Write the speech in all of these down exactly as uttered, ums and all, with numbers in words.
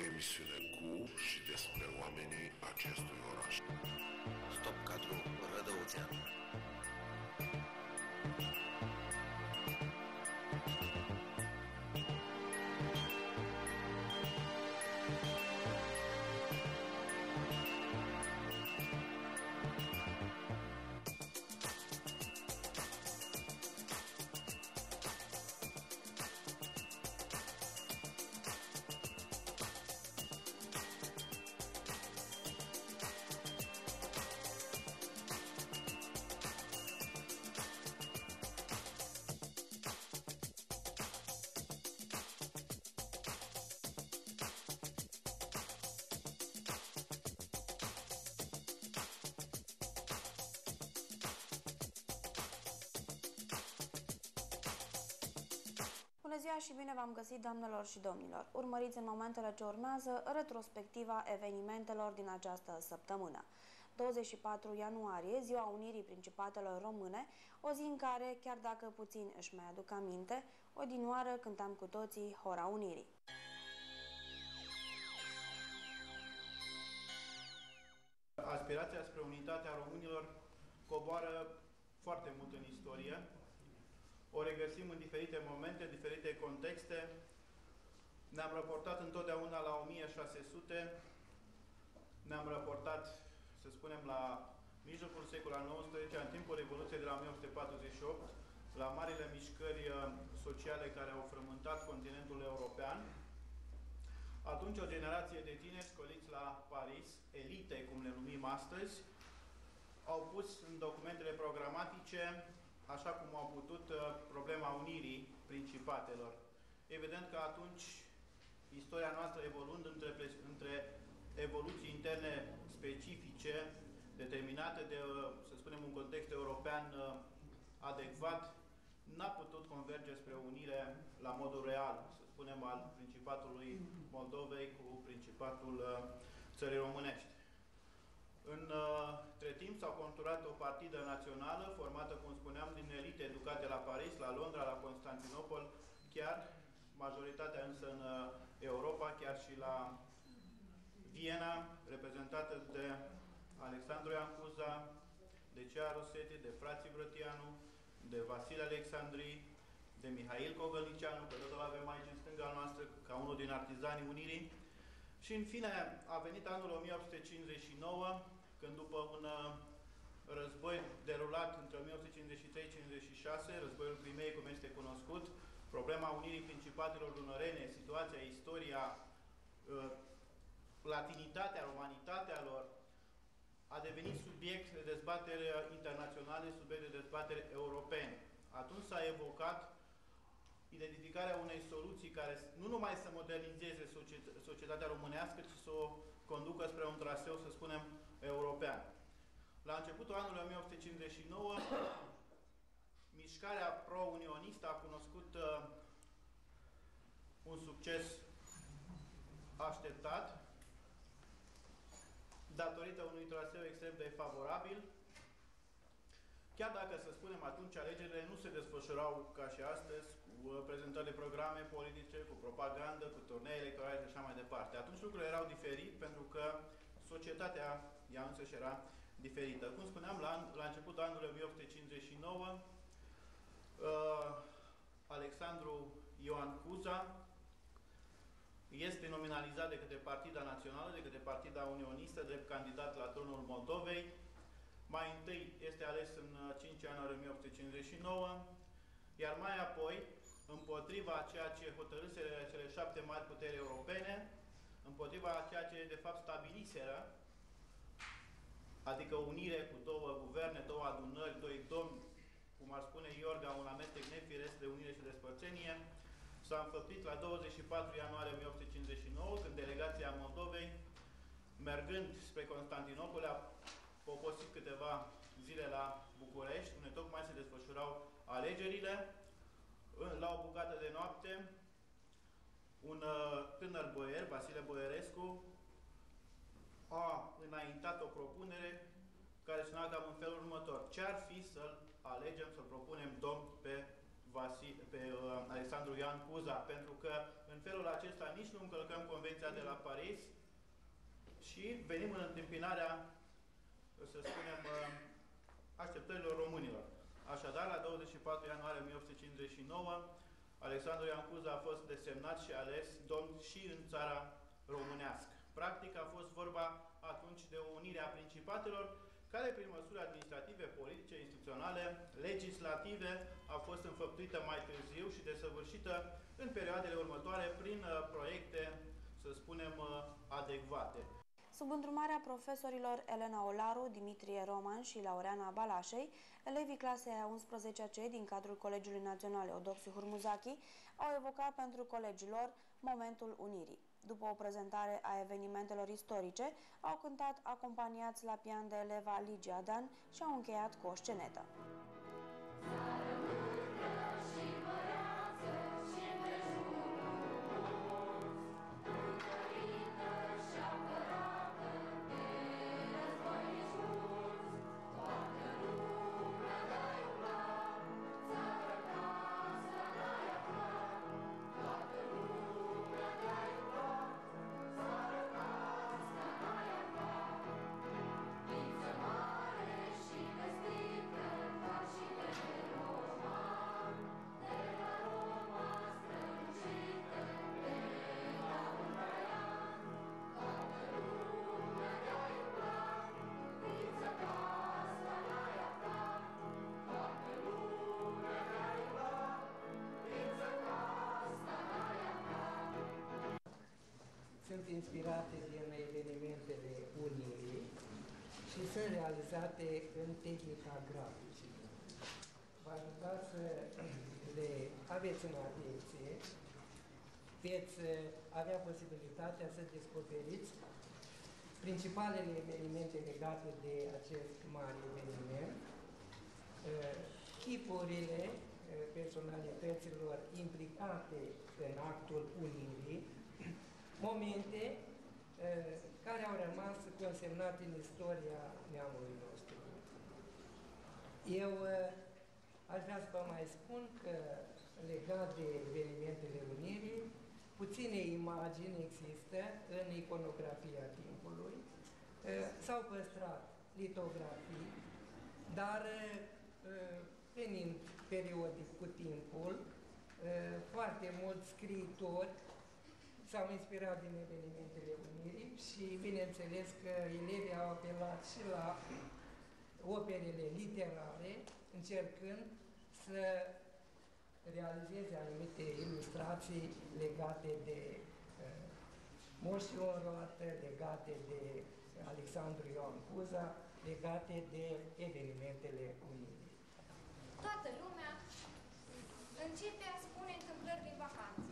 emisiune cu și despre oamenii acestui oraș. Stop Cadru Rădăuțean. Bună ziua și bine v-am găsit, doamnelor și domnilor! Urmăriți în momentele ce urmează retrospectiva evenimentelor din această săptămână. douăzeci și patru ianuarie, Ziua Unirii Principatelor Române, o zi în care, chiar dacă puțin își mai aduc aminte, odinioară cântam cu toții Hora Unirii. Aspirația spre unitatea românilor coboară foarte mult în istorie. O regăsim în diferite momente, diferite contexte. Ne-am raportat întotdeauna la o mie șase sute, ne-am raportat, să spunem, la mijlocul secolului al nouăsprezecelea, în timpul Revoluției de la o mie opt sute patruzeci și opt, la marile mișcări sociale care au frământat continentul european. Atunci o generație de tineri școliți la Paris, elite, cum le numim astăzi, au pus în documentele programatice, așa cum au putut, problema unirii principatelor. Evident că atunci, istoria noastră evoluând între, între evoluții interne specifice, determinate de, să spunem, un context european adecvat, n-a putut converge spre unire la modul real, să spunem, al Principatului Moldovei cu Principatul Țării Românești. Între timp s-a conturat o partidă națională formată, cum spuneam, din elite educate la Paris, la Londra, la Constantinopol, chiar majoritatea însă în Europa, chiar și la Viena, reprezentată de Alexandru Ioan Cuza, de Cea Rosetti, de frații Brătianu, de Vasile Alexandrii, de Mihail Cogălnicianu, pe tot îl avem aici în stânga noastră, ca unul din artizanii unirii. Și în fine a venit anul o mie opt sute cincizeci și nouă, când după un război derulat între o mie opt sute cincizeci și trei cincizeci și șase, războiul Crimeei, cum este cunoscut, problema unirii principatelor dunărene, situația, istoria, latinitatea, romanitatea lor, a devenit subiect de dezbatere internaționale, subiect de dezbatere europene. Atunci s-a evocat identificarea unei soluții care nu numai să modernizeze societatea românească, ci să o conducă spre un traseu, să spunem, european. La începutul anului o mie opt sute cincizeci și nouă, mișcarea pro-unionistă a cunoscut uh, un succes așteptat, datorită unui traseu extrem de favorabil. Chiar dacă, să spunem, atunci alegerile nu se desfășurau ca și astăzi, cu prezentări de programe politice, cu propagandă, cu turnee electorale și așa mai departe. Atunci lucrurile erau diferite, pentru că societatea ea însăși era diferită. Cum spuneam, la, la începutul anului o mie opt sute cincizeci și nouă, uh, Alexandru Ioan Cuza este nominalizat de către Partida Națională, de către Partida Unionistă, drept candidat la tronul Moldovei. Mai întâi este ales în cinci ianuarie o mie opt sute cincizeci și nouă, iar mai apoi, împotriva ceea ce hotărâsele cele șapte mari puteri europene, împotriva ceea ce de fapt stabiliseră, adică unire cu două guverne, două adunări, doi domni, cum ar spune Iorga, un amestec nefiresc de unire și despărțenie, s-a înfăptit la douăzeci și patru ianuarie o mie opt sute cincizeci și nouă, când delegația Moldovei, mergând spre Constantinopol, a poposit câteva zile la București, unde tocmai se desfășurau alegerile. La o bucată de noapte, un tânăr boier, Vasile Boierescu, a înaintat o propunere care suna cam în felul următor. Ce ar fi să-l alegem, să-l propunem domn pe Vasi, pe uh, Alexandru Ioan Cuza, pentru că în felul acesta nici nu încălcăm Convenția de la Paris și venim în întâmpinarea, să spunem, uh, așteptărilor românilor. Așadar, la douăzeci și patru ianuarie o mie opt sute cincizeci și nouă, Alexandru Ioan Cuza a fost desemnat și ales domn și în țara românească. Practic a fost vorba atunci de o unire a principatelor, care prin măsuri administrative, politice, instituționale, legislative, a fost înfăptuită mai târziu și desăvârșită în perioadele următoare prin uh, proiecte, să spunem, uh, adecvate. Sub îndrumarea profesorilor Elena Olaru, Dimitrie Roman și Laureana Balașei, elevii clasei a unsprezecea C din cadrul Colegiului Național Eudociu Hurmuzachi au evocat pentru colegii lor momentul unirii. După o prezentare a evenimentelor istorice, au cântat acompaniați la pian de eleva Ligia Dan și au încheiat cu o scenetă. Sunt inspirate din evenimentele Unirii și sunt realizate în tehnica grafică. V-aș ruga să le aveți în atenție, veți avea posibilitatea să descoperiți principalele evenimente legate de acest mare eveniment, chipurile personalităților implicate în actul Unirii, momente uh, care au rămas consemnate în istoria neamului nostru. Eu uh, aș vrea să vă mai spun că, legat de evenimentele Unirii, puține imagini există în iconografia timpului. Uh, S-au păstrat litografii, dar uh, venind periodic cu timpul, uh, foarte mulți scriitori s-au inspirat din evenimentele Unirii și, bineînțeles, că elevii au apelat și la operele literare, încercând să realizeze anumite ilustrații legate de uh, Moș Ion Roată, legate de Alexandru Ioan Cuza, legate de evenimentele Unirii. Toată lumea începe a spune întâmplări din vacanță,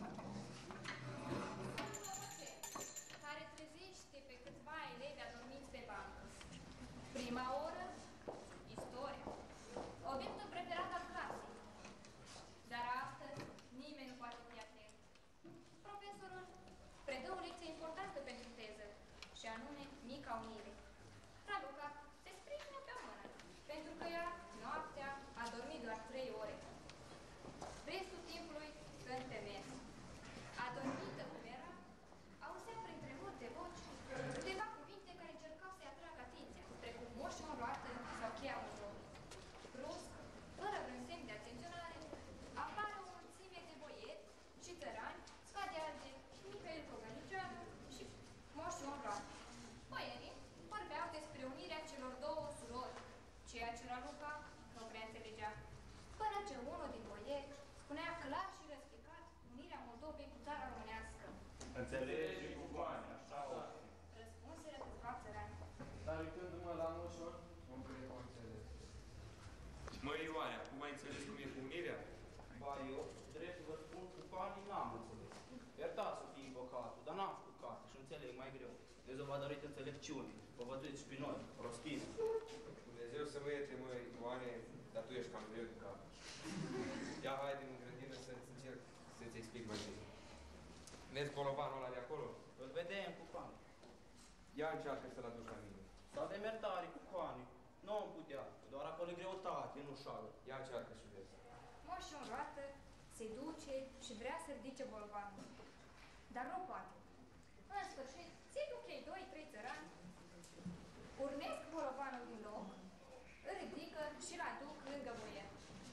care trezește pe câțiva elevi adormiți pe bancă. Prima oră, istoria, obiectul preferat al clasei. Dar astăzi nimeni nu poate fi atent. Profesorul predă o lecție importantă pentru teză, și anume Mica Unire. Raluca se sprijină pe o mână, pentru că ea, noaptea, a dormit doar trei ore. Restul timpului stă în temes. Adormită cum era, auzea printre multe voci câteva cuvinte care încercau să-i atragă atenția, precum Moș Ion Roată sau Cheia Uzorului. Brusc, fără vreun semn de atenționare, apare o mulțime de boieri și țărani, scade alge Mihail Pogănicianu și Moș Ion Roată. Boierii vorbeau despre unirea celor două surori, ceea ce Raluca nu prea înțelegea. Până ce unul din boieri spunea clar și răspicat unirea Moldovei cu țara românească. Înțelegi cu bani, așa o fi. Răspunseră câțiva țărani. Dar uitându-mă la Moșor, nu cred că o înțeleg. Măi, Ioane, acum ai înțeles cum e cu unirea? Ba, eu, drept să vă spun, cu banii n-am înțeles. Iertați să fii invocatul, dar n-am făcut carte și înțeleg mai greu. Dumnezeu v-a dăruit înțelepciune, vă văduiți și pe noi, rostiți. Dumnezeu să mă ierte, măi, Ioane, dar tu ești cam greu de cap. Ia, haide în grădină să-ți încerc să-ți explic mai bine. Vezi bolovanul ăla de acolo? Îl vedem cu coane. Ia încearcă să-l aduci la mine. Sau de mertare cu coane. Nu am putea, doar acolo e greutate, nu șală. Ia încearcă și vezi. Moș și în roată, se duce și vrea să ridice bolovanul. Dar nu poate. În sfârșit, se duc ei doi, trei țărani, urnesc bolovanul din loc, îl ridică și îl aduc lângă boier.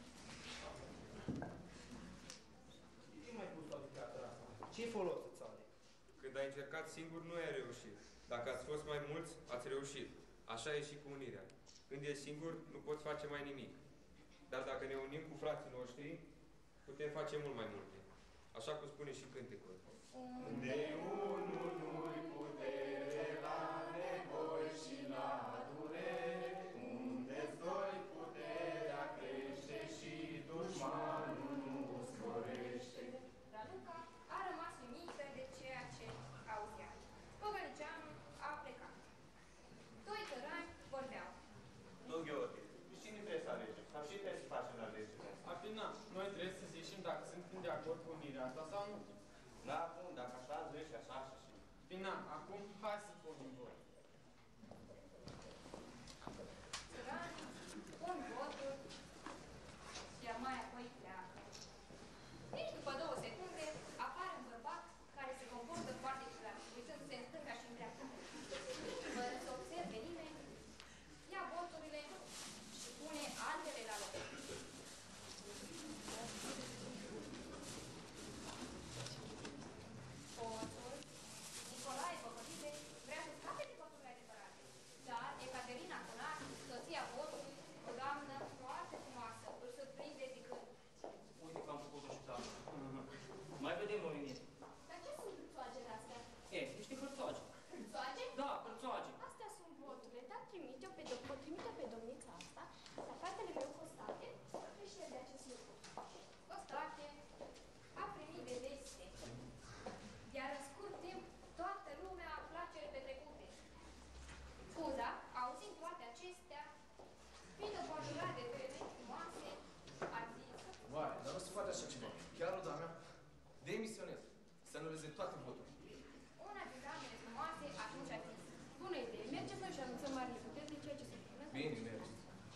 Ce mai pus toate teatra asta? Ce-i folos să-ți are? Când ai încercat singur, nu ai reușit. Dacă ați fost mai mulți, ați reușit. Așa e și cu unirea. Când ești singur, nu poți face mai nimic. Dar dacă ne unim cu frații noștri, putem face mult mai multe. Așa cum spune și cântecul. Unde unul nu-i putere la nevoi și la durere, unde-ți doi puterea crește și dușmanul nu sporește. Raluca a rămas uimită de ceea ce auzea. Păgălicianul a plecat. Doi țărani vorbeau. Nu, Gheorghe, cine trebuie să alegem? Sau și trebuie să facem la legea asta? Afina, noi trebuie să zicem dacă suntem de acord cu unirea asta sau nu. Da, bun, dacă așa zici, așa și și. Fina, acum hai să punem vot. Țăranii pun votul, iar mai apoi pleacă. Nici după două secunde apare un bărbat care se comportă foarte ciudat, uitându-se în stânga și în dreapta. Fără să observe nimeni, ia voturile și pune altele la loc. Votul Nicolae Păcălide vrea să scape de voturile adevărate, dar Ecaterina Conar, soția votului, o doamnă foarte frumoasă, îl surprinde zicând: Uite că am făcut-o și tata. Mai vedem noi în el. Dar ce sunt hârțoagele astea? E, niște hârțoage. Hârțoage? Da, hârțoage. Astea sunt voturile, dar trimite-o pe, o trimite pe domnița asta, la fratele meu Costache, să știe de acest lucru. Costache a primit de veste, iar în scurt timp toată lumea afla cele petrecute. Cuza, auzind toate acestea, fiind înconjurat de doi femei frumoase, a zis: Oare, dar nu se poate așa ceva. Chiar o doamnă? Demisionez. Să anuleze toate voturile. Una din damele frumoase atunci a zis: bună idee, mergem noi și anunțăm marile puteri de ceea ce se întâmplă. Bine, mergeți.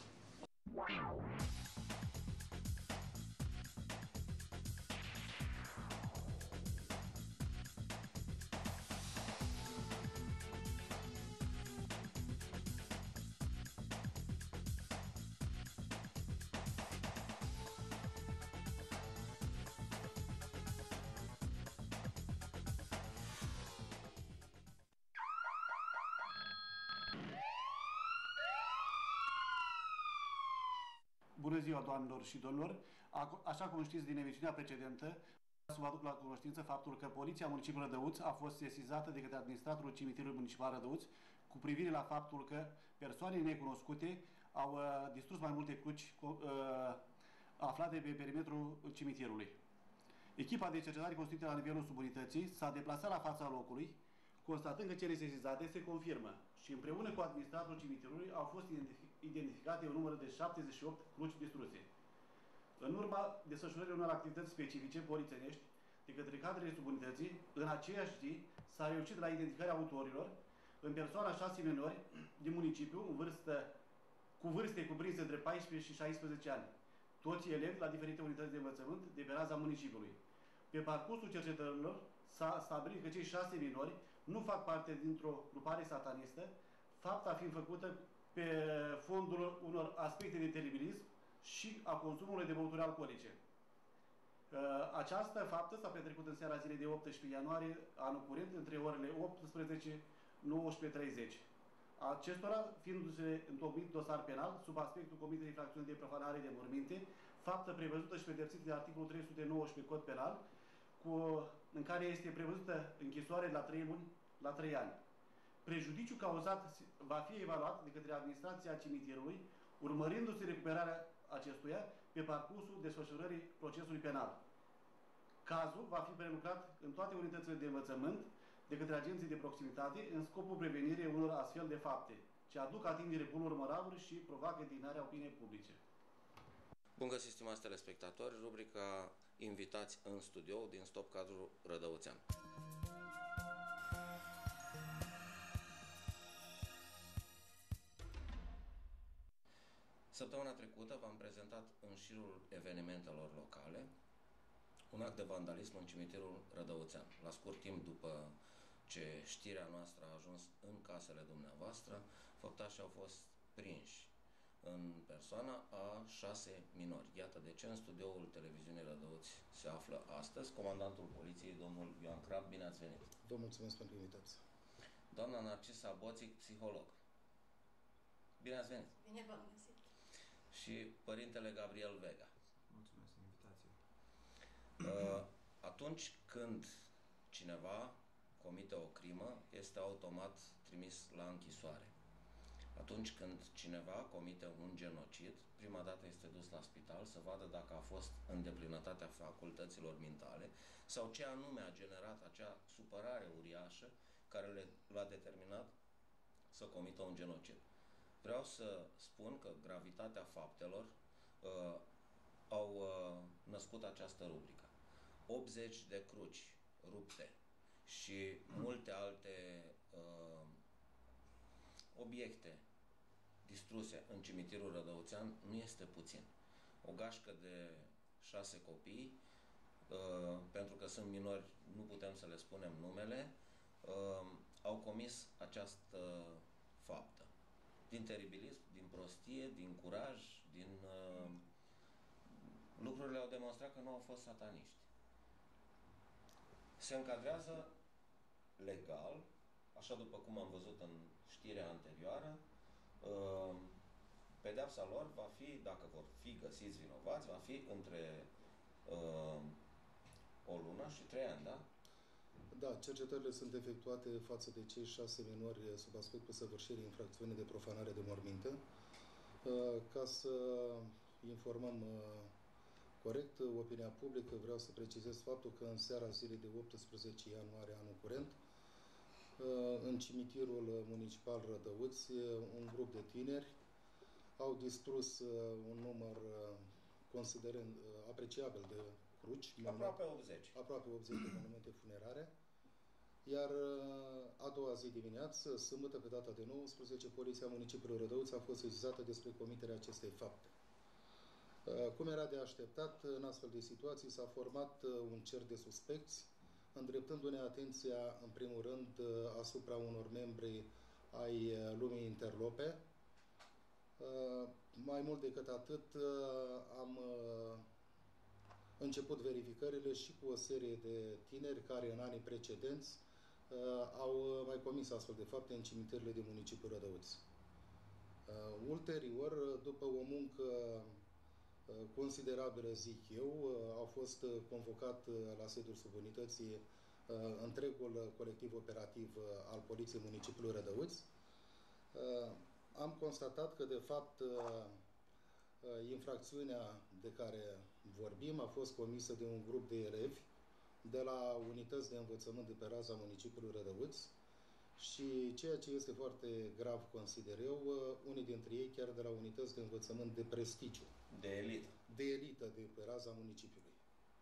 Bună ziua, doamnelor și domnilor! Așa cum știți din emisiunea precedentă, să vă aduc la cunoștință faptul că Poliția Municipiului Rădăuți a fost sesizată de către administratorul Cimitirului Municipal Rădăuți cu privire la faptul că persoane necunoscute au uh, distrus mai multe cruci uh, aflate pe perimetrul cimitirului. Echipa de cercetare constituită la nivelul subunității s-a deplasat la fața locului, constatând că cele sesizate se confirmă și împreună cu administratorul cimitirului au fost identificate un număr de șaptezeci și opt cruci distruse. În urma desfășurării unor activități specifice polițienești de către cadrele subunității, în aceeași zi s-a reușit la identificarea autorilor în persoana șase minori din municipiu, în vârstă, cu vârste cuprinse între paisprezece și șaisprezece ani, toți elevi la diferite unități de învățământ de pe raza municipiului. Pe parcursul cercetărilor s-a stabilit că cei șase minori nu fac parte dintr-o grupare satanistă, fapta fiind făcută pe fondul unor aspecte de teribilism și a consumului de băuturi alcoolice. Această faptă s-a petrecut în seara zilei de optsprezece ianuarie anul curent, între orele optsprezece - nouăsprezece treizeci. Acestora fiindu-se întocmit dosar penal sub aspectul comiterii infracțiuni de profanare de morminte, faptă prevăzută și pedepsită de articolul trei sute nouăsprezece Cod Penal, cu, în care este prevăzută închisoare de la trei luni la trei ani. Prejudiciul cauzat va fi evaluat de către administrația cimitirului, urmărindu-se recuperarea acestuia pe parcursul desfășurării procesului penal. Cazul va fi prelucrat în toate unitățile de învățământ de către agenții de proximitate în scopul prevenirii unor astfel de fapte, ce aduc atingere bunelor moraluri și provoacă indignarea opiniei publice. Bun găsit, stimați telespectatori, rubrica Invitați în studio din Stop Cadru Rădăuțean. Săptămâna trecută v-am prezentat în șirul evenimentelor locale un act de vandalism în cimitirul Rădăuțean. La scurt timp după ce știrea noastră a ajuns în casele dumneavoastră, făptașii au fost prinși în persoana a șase minori. Iată de ce în studioul televiziunii Rădăuți se află astăzi comandantul poliției, domnul Ioan Crab. Bine ați venit! Vă mulțumesc pentru invitație. Doamna Narcisa Boțic, psiholog. Bine ați venit! Bine v-am găsit! Și părintele Gabriel Vega. Mulțumesc pentru invitație. Uh, atunci când cineva comite o crimă, este automat trimis la închisoare. Atunci când cineva comite un genocid, prima dată este dus la spital să vadă dacă a fost în deplinătatea facultăților mentale sau ce anume a generat acea supărare uriașă care l-a determinat să comită un genocid. Vreau să spun că gravitatea faptelor uh, au uh, născut această rubrică. optzeci de cruci rupte și multe alte uh, obiecte distruse în cimitirul Rădăuțean nu este puțin. O gașcă de șase copii, uh, pentru că sunt minori, nu putem să le spunem numele, uh, au comis această faptă. Din teribilism, din prostie, din curaj, din... Uh, lucrurile au demonstrat că nu au fost sataniști. Se încadrează legal, așa după cum am văzut în știrea anterioară, uh, pedeapsa lor va fi, dacă vor fi găsiți vinovați, va fi între uh, o lună și trei ani, da? Da, cercetările sunt efectuate față de cei șase minori sub aspectul săvârșirii infracțiunii de profanare de morminte. Ca să informăm corect opinia publică, vreau să precizez faptul că în seara zilei de optsprezece ianuarie anul curent, în cimitirul municipal Rădăuți, un grup de tineri au distrus un număr considerând apreciabil de cruci. Aproape optzeci. Aproape optzeci de monumente funerare. Iar a doua zi dimineață, sâmbătă, pe data de nouăsprezece, Poliția Municipiului Rădăuți a fost sesizată despre comiterea acestei fapte. Cum era de așteptat, în astfel de situații s-a format un cer de suspecți, îndreptându-ne atenția, în primul rând, asupra unor membri ai lumii interlope. Mai mult decât atât, am început verificările și cu o serie de tineri care în anii precedenți uh, au mai comis astfel de fapte în cimitirile din municipiul Rădăuți. Uh, ulterior, după o muncă uh, considerabilă, zic eu, uh, au fost convocat uh, la sediul subunității uh, întregul colectiv operativ uh, al Poliției Municipiului Rădăuți. Uh, am constatat că, de fapt, uh, infracțiunea de care vorbim a fost comisă de un grup de elevi de la unități de învățământ de pe raza municipiului Rădăuți și ceea ce este foarte grav, consider eu, unii dintre ei chiar de la unități de învățământ de prestigiu. De elită. De elită de pe raza municipiului.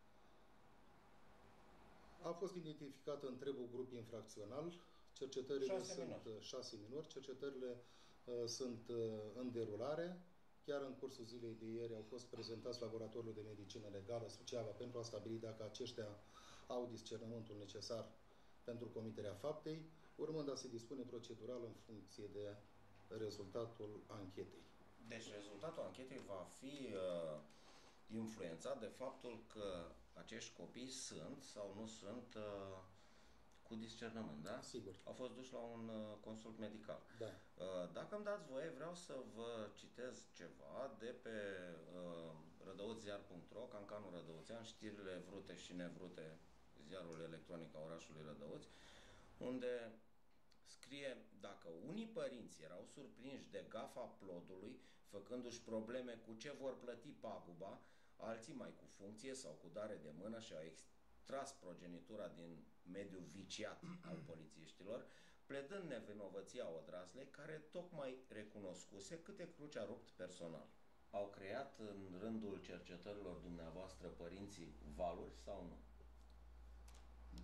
A fost identificat întregul grup infracțional. Cercetările șase sunt minori. șase minori. Cercetările uh, sunt uh, în derulare. Chiar în cursul zilei de ieri au fost prezentați laboratorul de medicină legală Suceava pentru a stabili dacă aceștia au discernământul necesar pentru comiterea faptei, urmând a se dispune procedural în funcție de rezultatul anchetei. Deci rezultatul anchetei va fi uh, influențat de faptul că acești copii sunt sau nu sunt uh, cu discernământ, da? Sigur. Au fost duși la un uh, consult medical. Da. Uh, dacă îmi dați voie, vreau să vă citez ceva de pe uh, rădăuțiziar punct ro, Cancanul Rădăuțean, știrile vrute și nevrute, ziarul electronic a orașului Rădăuți, unde scrie: dacă unii părinți erau surprinși de gafa plodului, făcându-și probleme cu ce vor plăti paguba, alții mai cu funcție sau cu dare de mână și-au extras progenitura din mediul viciat al polițiștilor, pledând nevinovăția odraslei care tocmai recunoscuse câte cruci a rupt personal. Au creat în rândul cercetărilor dumneavoastră părinții valuri sau nu?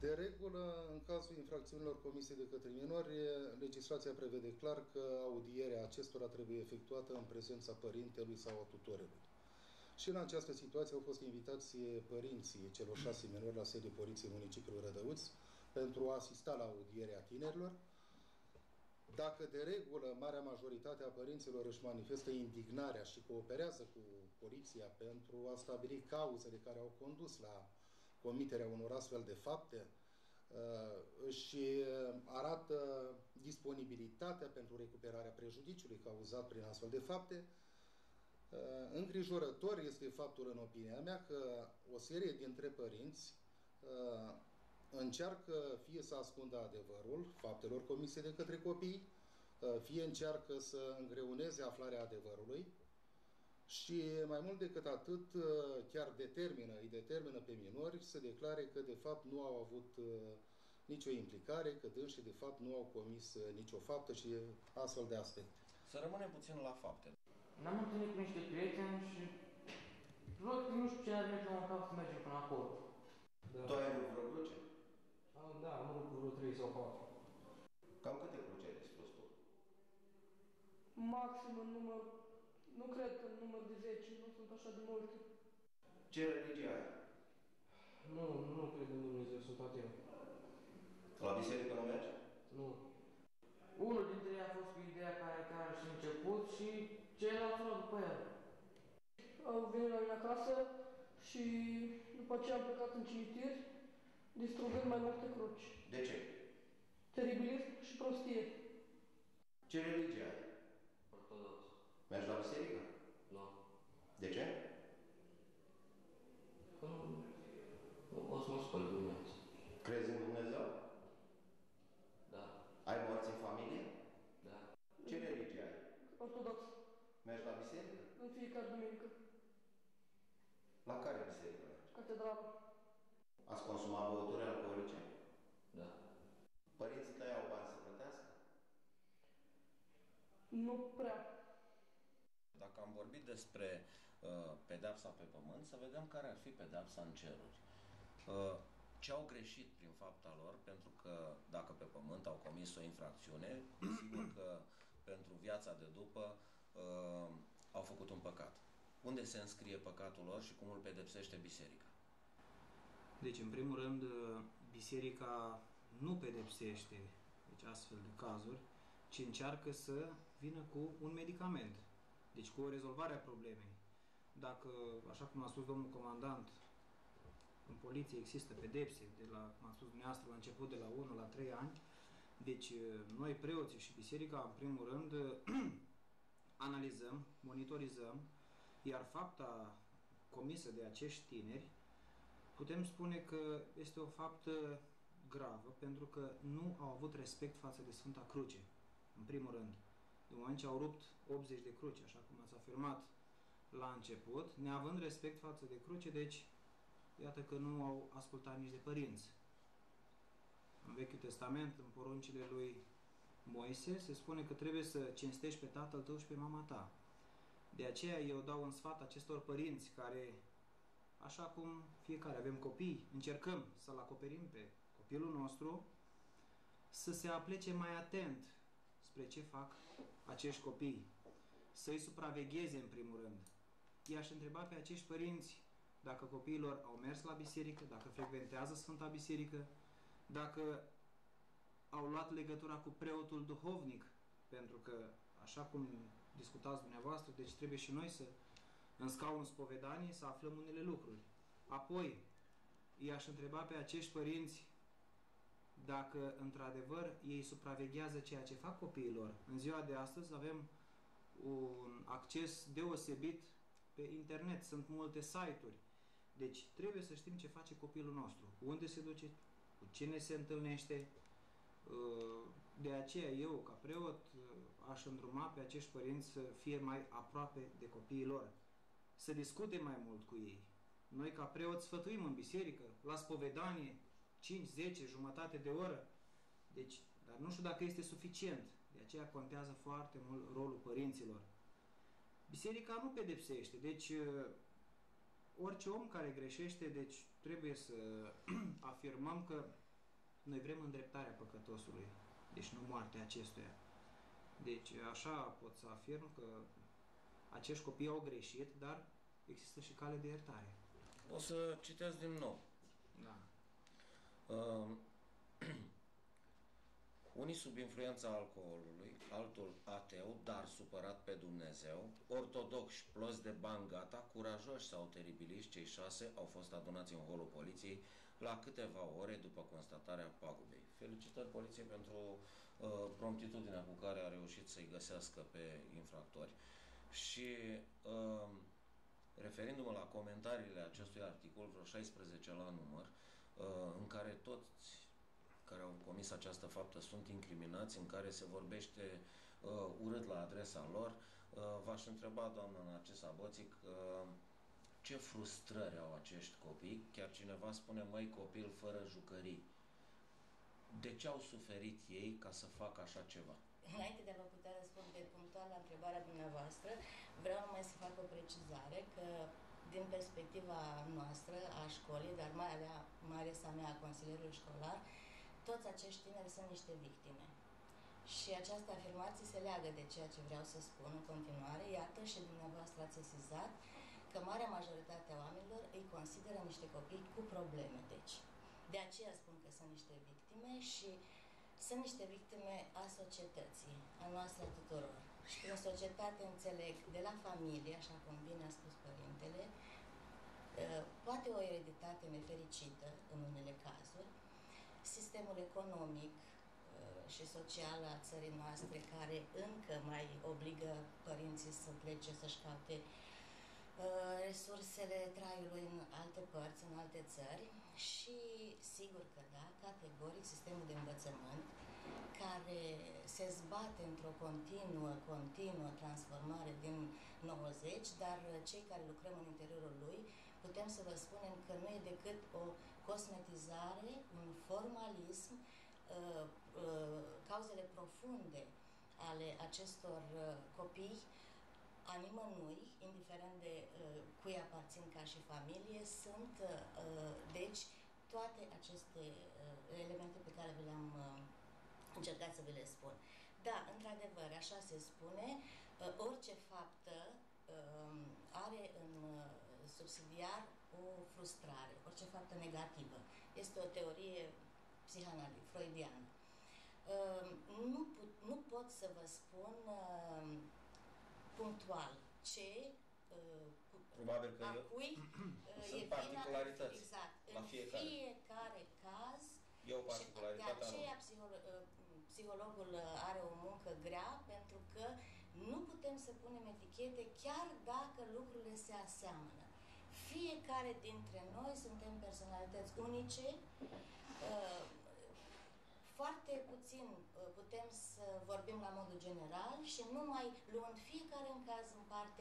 De regulă, în cazul infracțiunilor comise de către minori, legislația prevede clar că audierea acestora trebuie efectuată în prezența părintelui sau a tutorelui. Și în această situație au fost invitați părinții celor șase minori la sediul Poliției Municipiului Rădăuți pentru a asista la audierea tinerilor. Dacă de regulă marea majoritate a părinților își manifestă indignarea și cooperează cu poliția pentru a stabili cauzele care au condus la comiterea unor astfel de fapte, își arată disponibilitatea pentru recuperarea prejudiciului cauzat prin astfel de fapte, îngrijorător este faptul, în opinia mea, că o serie dintre părinți încearcă fie să ascundă adevărul faptelor comise de către copii, fie încearcă să îngreuneze aflarea adevărului și, mai mult decât atât, chiar determină, îi determină pe minori să declare că, de fapt, nu au avut nicio implicare, că dânsii, de fapt, nu au comis nicio faptă și astfel de aspecte. Să rămânem puțin la fapte. Ne-am întâlnit cu niște prieteni și rog, nu știu ce ar merge la un cap să mergem până acolo. Da. Tu ai vreo cruce? Da, am rupt vreo trei sau patru. Cam câte cruce ai distrus tu? Maxim în număr, nu cred că în număr de zece, nu sunt așa de multe. Ce religie ai? Nu, nu cred în Dumnezeu, sunt ateu. La biserică nu mergi? Nu. Unul dintre ei a fost cu ideea care chiar și început și ceilalți au după el. Au venit la mine acasă și după ce am plecat în cimitir, distrugând mai multe cruci. De ce? Teribilism și prostie. Ce religie ai? Ortodox. Mergi la biserică? Nu. De ce? Că nu, nu o să mă spăl dimineața. Crezi în Dumnezeu? Da. Ai morți în familie? Da. Ce religie ai? Ortodox. Mergi la biserică? În fiecare duminică. La care biserică mergi? Catedrală. Ați consumat băuturi alcoolice? Da. Părinții tăi au bani să plătească? Nu prea. Dacă am vorbit despre uh, pedepsa pe pământ, să vedem care ar fi pedepsa în ceruri. Uh, ce au greșit prin fapta lor, pentru că dacă pe pământ au comis o infracțiune, sigur că pentru viața de după uh, au făcut un păcat. Unde se înscrie păcatul lor și cum îl pedepsește biserica? Deci, în primul rând, biserica nu pedepsește deci, astfel de cazuri, ci încearcă să vină cu un medicament. Deci cu o rezolvare a problemei. Dacă, așa cum a spus domnul comandant, în poliție există pedepse, de la, cum a spus dumneavoastră, la început de la unu la trei ani, deci noi, preoții și biserica, în primul rând, analizăm, monitorizăm, iar fapta comisă de acești tineri, putem spune că este o faptă gravă, pentru că nu au avut respect față de Sfânta Cruce, în primul rând. În moment ce au rupt optzeci de cruci, așa cum ați afirmat la început, neavând respect față de cruce, deci, iată că nu au ascultat nici de părinți. În Vechiul Testament, în poruncile lui Moise, se spune că trebuie să cinstești pe tatăl tău și pe mama ta. De aceea eu dau un sfat acestor părinți care, așa cum fiecare avem copii, încercăm să-l acoperim pe copilul nostru, să se aplece mai atent spre ce fac acești copii, să-i supravegheze în primul rând. I-aș întreba pe acești părinți dacă copiilor au mers la biserică, dacă frecventează Sfânta Biserică, dacă au luat legătura cu preotul duhovnic, pentru că, așa cum discutați dumneavoastră, deci trebuie și noi să, în scaunul spovedanii, să aflăm unele lucruri. Apoi, i-aș întreba pe acești părinți dacă, într-adevăr, ei supraveghează ceea ce fac copiilor. În ziua de astăzi avem un acces deosebit pe internet, sunt multe site-uri. Deci, trebuie să știm ce face copilul nostru, unde se duce, cu cine se întâlnește. De aceea eu, ca preot, aș îndruma pe acești părinți să fie mai aproape de copiii lor, să discute mai mult cu ei. Noi, ca preot, sfătuim în biserică, la spovedanie, cinci, zece, jumătate de oră. Deci, dar nu știu dacă este suficient. De aceea contează foarte mult rolul părinților. Biserica nu pedepsește. Deci, orice om care greșește, deci trebuie să afirmăm că noi vrem îndreptarea păcătosului, deci nu moartea acestuia. Deci așa pot să afirm că acești copii au greșit, dar există și cale de iertare. O să citesc din nou. Da. Uh, Unii sub influența alcoolului, altul ateu, dar supărat pe Dumnezeu, ortodoxi, ploți de bani gata, curajoși sau teribiliști, cei șase au fost adunați în holul poliției la câteva ore după constatarea pagubei. Felicitări poliției pentru uh, promptitudinea cu care a reușit să-i găsească pe infractori. Și uh, referindu-mă la comentariile acestui articol, vreo șaisprezece la număr, uh, în care toți care au comis această faptă sunt incriminați, în care se vorbește uh, urât la adresa lor, uh, v-aș întreba, doamna Narcisa Boțic, uh, ce frustrări au acești copii? Chiar cineva spune, măi, copil fără jucării. De ce au suferit ei ca să facă așa ceva? Înainte de a vă putea răspunde punctual la întrebarea dumneavoastră, vreau numai să fac o precizare că din perspectiva noastră a școlii, dar mai ales, mai ales a mea, a consilierului școlar, toți acești tineri sunt niște victime. Și această afirmație se leagă de ceea ce vreau să spun în continuare. Iată, și dumneavoastră ați sesizat că marea majoritate a oamenilor îi consideră niște copii cu probleme. Deci, de aceea spun că sunt niște victime și sunt niște victime a societății, a noastră a tuturor. Și prin societate înțeleg de la familie, așa cum bine a spus părintele, poate o ereditate nefericită în unele cazuri, sistemul economic și social al țării noastre, care încă mai obligă părinții să plece să-și caute resursele traiului în alte părți, în alte țări și, sigur că da, categoric, sistemul de învățământ, care se zbate într-o continuă, continuă transformare din nouăzeci, dar cei care lucrăm în interiorul lui, putem să vă spunem că nu e decât o cosmetizare, un formalism, uh, uh, cauzele profunde ale acestor uh, copii a nimănui, indiferent de uh, cui aparțin ca și familie, sunt, uh, deci, toate aceste uh, elemente pe care vi le-am uh, încercat să vi le spun. Da, într-adevăr, așa se spune, uh, orice faptă uh, are în uh, subsidiar o frustrare, orice faptă negativă. Este o teorie psihanalită, freudiană. Uh, nu, put, nu pot să vă spun uh, punctual ce, uh, probabil că a eu, cui uh, sunt e particularități exact, la în fiecare. fiecare caz. E o particularitate. De aceea psiholo uh, psihologul are o muncă grea, pentru că nu putem să punem etichete chiar dacă lucrurile se aseamănă. Fiecare dintre noi suntem personalități unice, uh, foarte puțin putem să vorbim la modul general și numai luând fiecare în caz în parte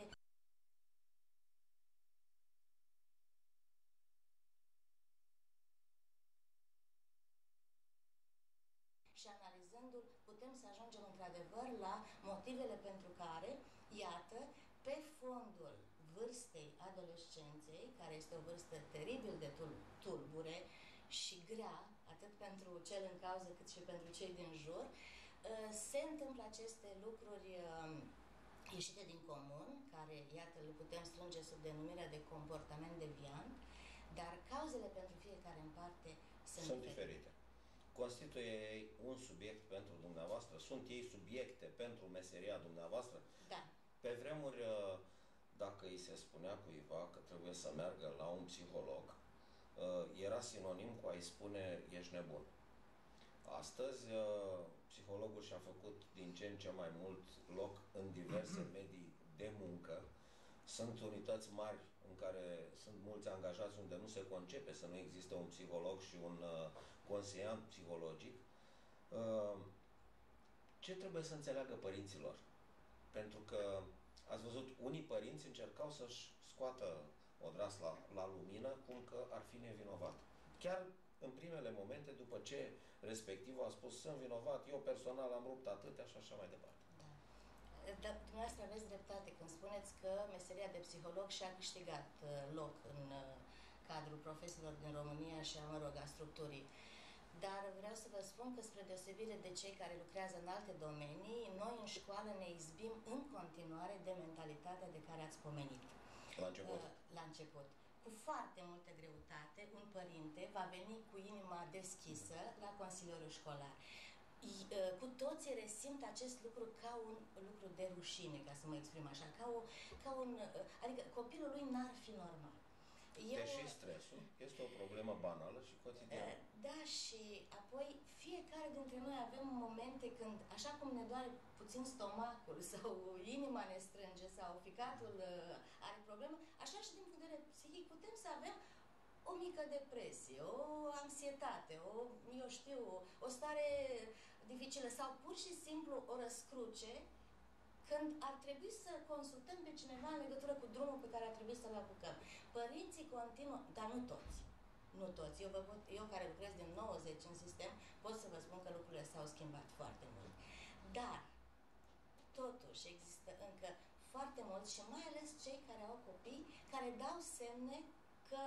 și analizându-l putem să ajungem într-adevăr la motivele pentru care, iată, pe fondul vârstei adolescenței, care este o vârstă teribil de tulbure și grea, atât pentru cel în cauză cât și pentru cei din jur, se întâmplă aceste lucruri ieșite din comun, care, iată, le putem strânge sub denumirea de comportament deviant, dar cauzele pentru fiecare în parte sunt, sunt diferite. Constituie ei un subiect pentru dumneavoastră? Sunt ei subiecte pentru meseria dumneavoastră? Da. Pe vremuri, dacă îi se spunea cuiva că trebuie să meargă la un psiholog, era sinonim cu a-i spune ești nebun. Astăzi, psihologul și-a făcut din ce în ce mai mult loc în diverse medii de muncă. Sunt unități mari în care sunt mulți angajați unde nu se concepe să nu existe un psiholog și un consiliant psihologic. Ce trebuie să înțeleagă părinților? Pentru că ați văzut, unii părinți încercau să-și scoată odras la, la lumină, cum că ar fi nevinovat. Chiar în primele momente, după ce respectivul a spus sunt vinovat, eu personal am rupt atâtea și așa mai departe. Da. Dar dumneavoastră aveți dreptate când spuneți că meseria de psiholog și-a câștigat loc în cadrul profesiilor din România și, mă rog, a structurii. Dar vreau să vă spun că, spre deosebire de cei care lucrează în alte domenii, noi în școală ne izbim în continuare de mentalitatea de care ați pomenit. La început. La început. Cu foarte multă greutate, un părinte va veni cu inima deschisă la consilierul școlar. Cu toții resimt acest lucru ca un lucru de rușine, ca să mă exprim așa, ca, o, ca un... Adică copilul lui n-ar fi normal. Eu... Deși stresul este o problemă banală și cotidiană. Da, și apoi fiecare dintre noi avem momente când, așa cum ne doare puțin stomacul sau inima ne strânge sau ficatul are probleme, așa și din punct de vedere psihic putem să avem o mică depresie, o anxietate, o, eu știu, o stare dificilă sau pur și simplu o răscruce când ar trebui să consultăm pe cineva în legătură cu drumul pe care ar trebui să-l apucăm. Părinții continuă, dar nu toți. Nu toți. Eu, vă pot, eu care lucrez din nouăzeci în sistem, pot să vă spun că lucrurile s-au schimbat foarte mult. Dar, totuși, există încă foarte mulți și mai ales cei care au copii, care dau semne că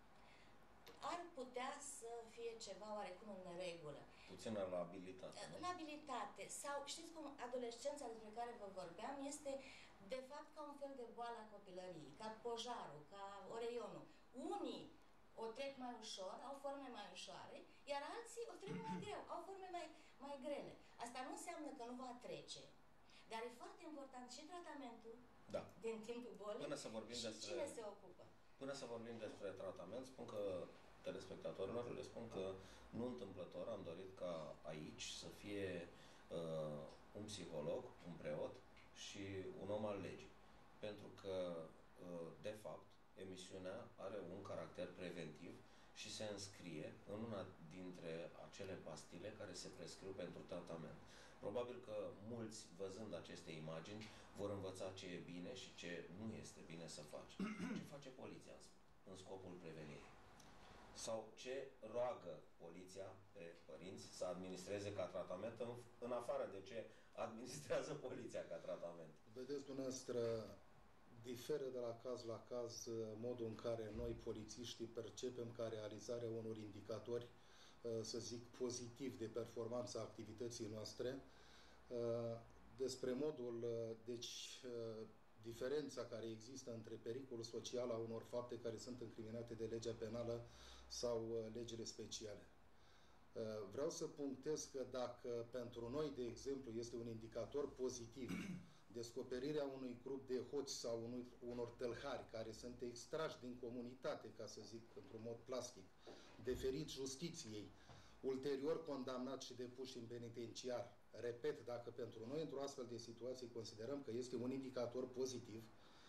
ar putea să fie ceva oarecum în neregulă. Puțină labilitate. Labilitate. Sau, știți cum, adolescența despre care vă vorbeam este, de fapt, ca un fel de boală a copilăriei, ca pojarul, ca oreionul. Unii o trec mai ușor, au forme mai ușoare, iar alții o trec mai greu, au forme mai, mai grele. Asta nu înseamnă că nu va trece, dar e foarte important și tratamentul da. din timpul bolii. Până să vorbim și despre... cine se ocupă. Până să vorbim despre tratament, spun că telespectatorilor le spun că nu întâmplător am dorit ca aici să fie uh, un psiholog, un preot și un om al legii. Pentru că, uh, de fapt, emisiunea are un caracter preventiv și se înscrie în una dintre acele pastile care se prescriu pentru tratament. Probabil că mulți, văzând aceste imagini, vor învăța ce e bine și ce nu este bine să faci. Ce face poliția în scopul prevenirii? Sau ce roagă poliția pe părinți să administreze ca tratament, în, în afară de ce administrează poliția ca tratament? Vedeți, dumneavoastră, diferă de la caz la caz modul în care noi, polițiștii, percepem ca realizarea unor indicatori, să zic, pozitiv de performanță a activității noastre. Despre modul, deci, diferența care există între pericolul social a unor fapte care sunt incriminate de legea penală sau legile speciale. Vreau să punctez că dacă pentru noi, de exemplu, este un indicator pozitiv descoperirea unui grup de hoți sau unui, unor tălhari care sunt extrași din comunitate, ca să zic într-un mod plastic, deferit justiției, ulterior condamnați și depuși în penitenciar, repet, dacă pentru noi într-o astfel de situație considerăm că este un indicator pozitiv,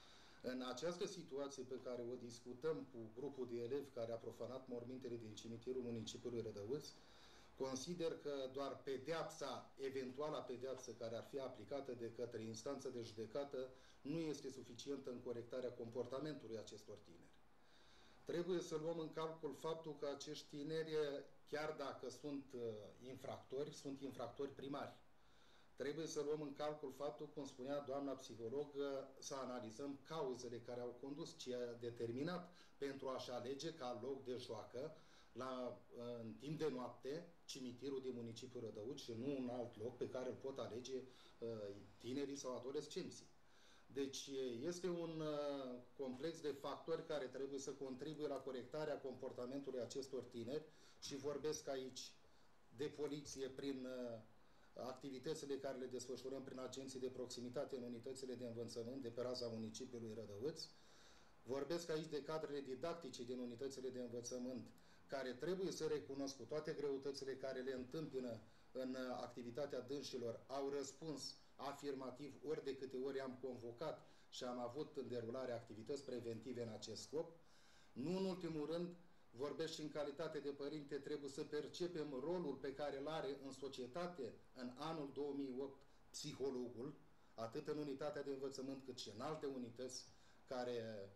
în această situație pe care o discutăm cu grupul de elevi care a profanat mormintele din cimitirul municipiului Rădăuț, consider că doar pedeapsa, eventuala pedeapsă care ar fi aplicată de către instanță de judecată, nu este suficientă în corectarea comportamentului acestor tineri. Trebuie să luăm în calcul faptul că acești tineri, chiar dacă sunt uh, infractori, sunt infractori primari. Trebuie să luăm în calcul faptul, cum spunea doamna psiholog, să analizăm cauzele care au condus, ce a determinat pentru a-și alege ca loc de joacă, la, în timp de noapte, cimitirul din municipiul Rădăuț și nu un alt loc pe care îl pot alege uh, tinerii sau adolescenții. Deci este un uh, complex de factori care trebuie să contribuie la corectarea comportamentului acestor tineri și vorbesc aici de poliție prin uh, activitățile care le desfășurăm prin agenții de proximitate în unitățile de învățământ de pe raza municipiului Rădăuț. Vorbesc aici de cadrele didactice din unitățile de învățământ care trebuie să recunosc cu toate greutățile care le întâmpină în activitatea dânșilor, au răspuns afirmativ ori de câte ori am convocat și am avut în derulare activități preventive în acest scop. Nu în ultimul rând, vorbesc și în calitate de părinte, trebuie să percepem rolul pe care îl are în societate în anul două mii opt psihologul, atât în unitatea de învățământ cât și în alte unități care,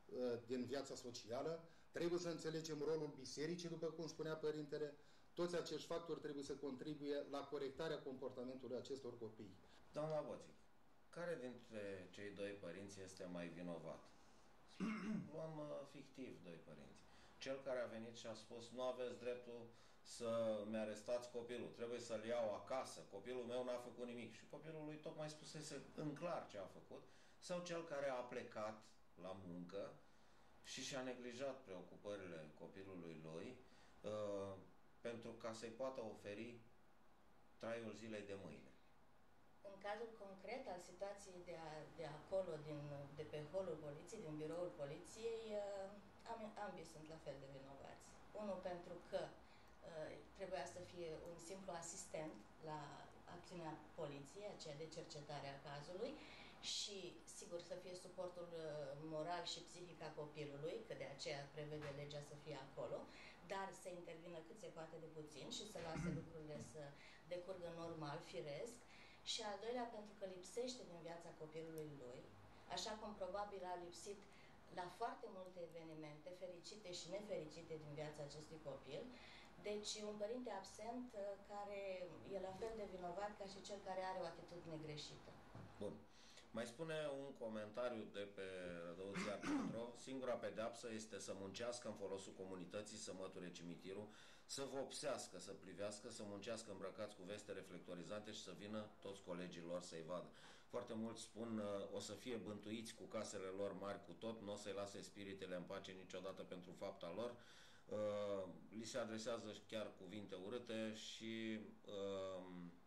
din viața socială. Trebuie să înțelegem rolul bisericii, după cum spunea părintele. Toți acești factori trebuie să contribuie la corectarea comportamentului acestor copii. Doamna Boțic, care dintre cei doi părinți este mai vinovat? Luăm uh, fictiv doi părinți. Cel care a venit și a spus nu aveți dreptul să-mi arestați copilul, trebuie să-l iau acasă, copilul meu n-a făcut nimic. Și copilul lui tocmai spusese în clar ce a făcut, sau cel care a plecat la muncă și și-a neglijat preocupările copilului lui uh, pentru ca să-i poată oferi traiul zilei de mâine. În cazul concret al situației de, a, de acolo, din, de pe holul poliției, din biroul poliției, am, ambii sunt la fel de vinovați. Unul pentru că uh, trebuia să fie un simplu asistent la acțiunea poliției, aceea de cercetare a cazului, și, sigur, să fie suportul uh, moral și psihic a copilului, că de aceea prevede legea să fie acolo, dar să intervină cât se poate de puțin și să lase lucrurile să decurgă normal, firesc. Și al doilea, pentru că lipsește din viața copilului lui, așa cum probabil a lipsit la foarte multe evenimente fericite și nefericite din viața acestui copil. Deci un părinte absent care e la fel de vinovat ca și cel care are o atitudine greșită. Bun. Mai spune un comentariu de pe Rădăuțiar punct ro: singura pedeapsă este să muncească în folosul comunității, să măture cimitirul, să vopsească, să privească, să muncească îmbrăcați cu veste reflectorizante și să vină toți colegii lor să-i vadă. Foarte mulți spun o să fie bântuiți cu casele lor mari cu tot, nu o să-i lase spiritele în pace niciodată pentru fapta lor. Uh, li se adresează chiar cuvinte urâte și uh,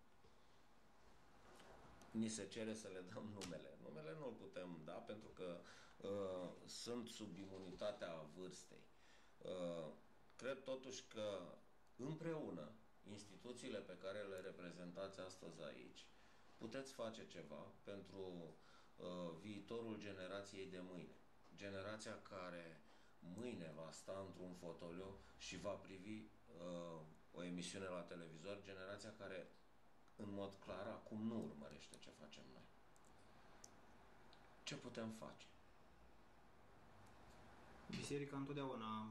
ni se cere să le dăm numele. Numele nu-l putem da pentru că uh, sunt sub imunitatea vârstei. Uh, cred totuși că împreună, instituțiile pe care le reprezentați astăzi aici, puteți face ceva pentru uh, viitorul generației de mâine. Generația care mâine va sta într-un fotoliu și va privi uh, o emisiune la televizor, generația care în mod clar acum nu urmărește ce facem noi. Ce putem face? Biserica întotdeauna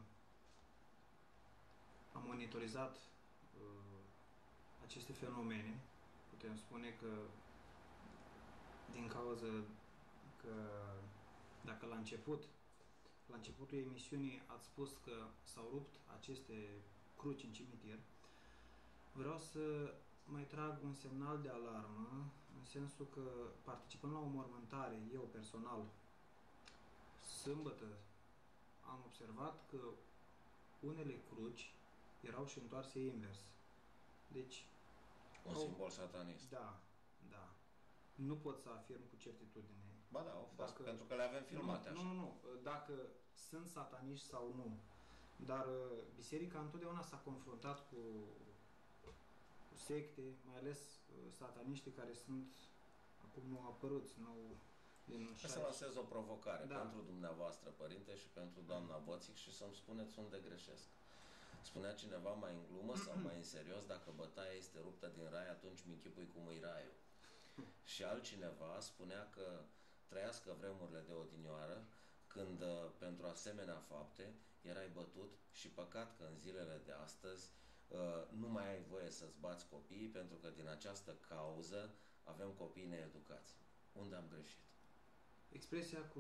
a monitorizat uh, aceste fenomene. Putem spune că din cauza că dacă la început la începutul emisiunii ați spus că s-au rupt aceste cruci în cimitir, vreau să mai trag un semnal de alarmă, în sensul că participând la o mormântare, eu personal, sâmbătă, am observat că unele cruci erau și întoarse invers. Deci... Un simbol satanist. Da, da. Nu pot să afirm cu certitudine. Ba da, au fost, dacă, pentru că le avem filmate nu, așa. Nu, nu, nu. Dacă sunt sataniști sau nu. Dar biserica întotdeauna s-a confruntat cu secte, mai ales sataniștii care sunt acum nou apăruți, nou din să lansez o provocare da. pentru dumneavoastră, părinte, și pentru doamna Boțic și să-mi spuneți unde greșesc. Spunea cineva mai în glumă sau mai în serios, dacă bătaia este ruptă din rai, atunci mi-închipui cum e raiul. Și altcineva spunea că trăiască vremurile de odinioară, când pentru asemenea fapte erai bătut și păcat că în zilele de astăzi nu mai ai voie să-ți bați copiii, pentru că din această cauză avem copii needucați. Unde am greșit? Expresia cu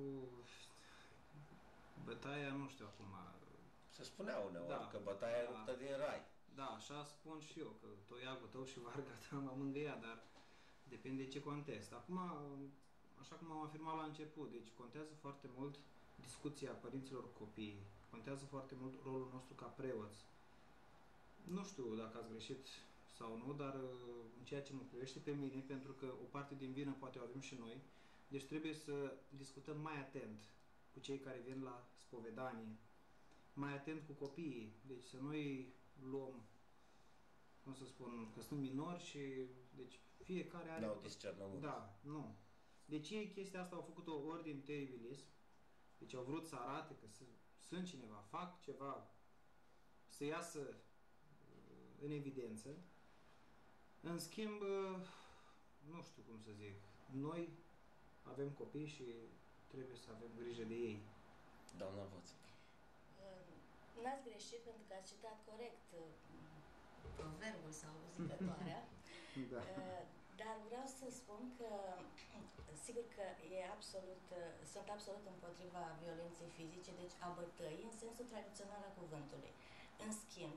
bătaia, nu știu acum. Se spunea uneori da, că bătaia e da, ruptă din rai. Da, așa spun și eu, că toiagul tău și varga ta m-a mângâiat, dar depinde ce context. Acum, așa cum am afirmat la început, deci contează foarte mult discuția părinților copiii, contează foarte mult rolul nostru ca preoți. Nu știu dacă ați greșit sau nu, dar în ceea ce mă privește pe mine, pentru că o parte din vină poate o avem și noi, deci trebuie să discutăm mai atent cu cei care vin la spovedanie, mai atent cu copiii, deci să noi luăm, cum să spun, că sunt minori și deci fiecare are... N-au discernământ. Da, nu. Deci ei chestia asta au făcut-o ori din teribilis, deci au vrut să arate că sunt cineva, fac ceva, să iasă în evidență. În schimb, nu știu cum să zic, noi avem copii și trebuie să avem grijă de ei. Doamna Voță. N-ați greșit pentru că ați citat corect proverbul sau zicătoarea, da. Dar vreau să spun că sigur că e absolut, sunt absolut împotriva violenței fizice, deci a bătăii în sensul tradițional al cuvântului. În schimb,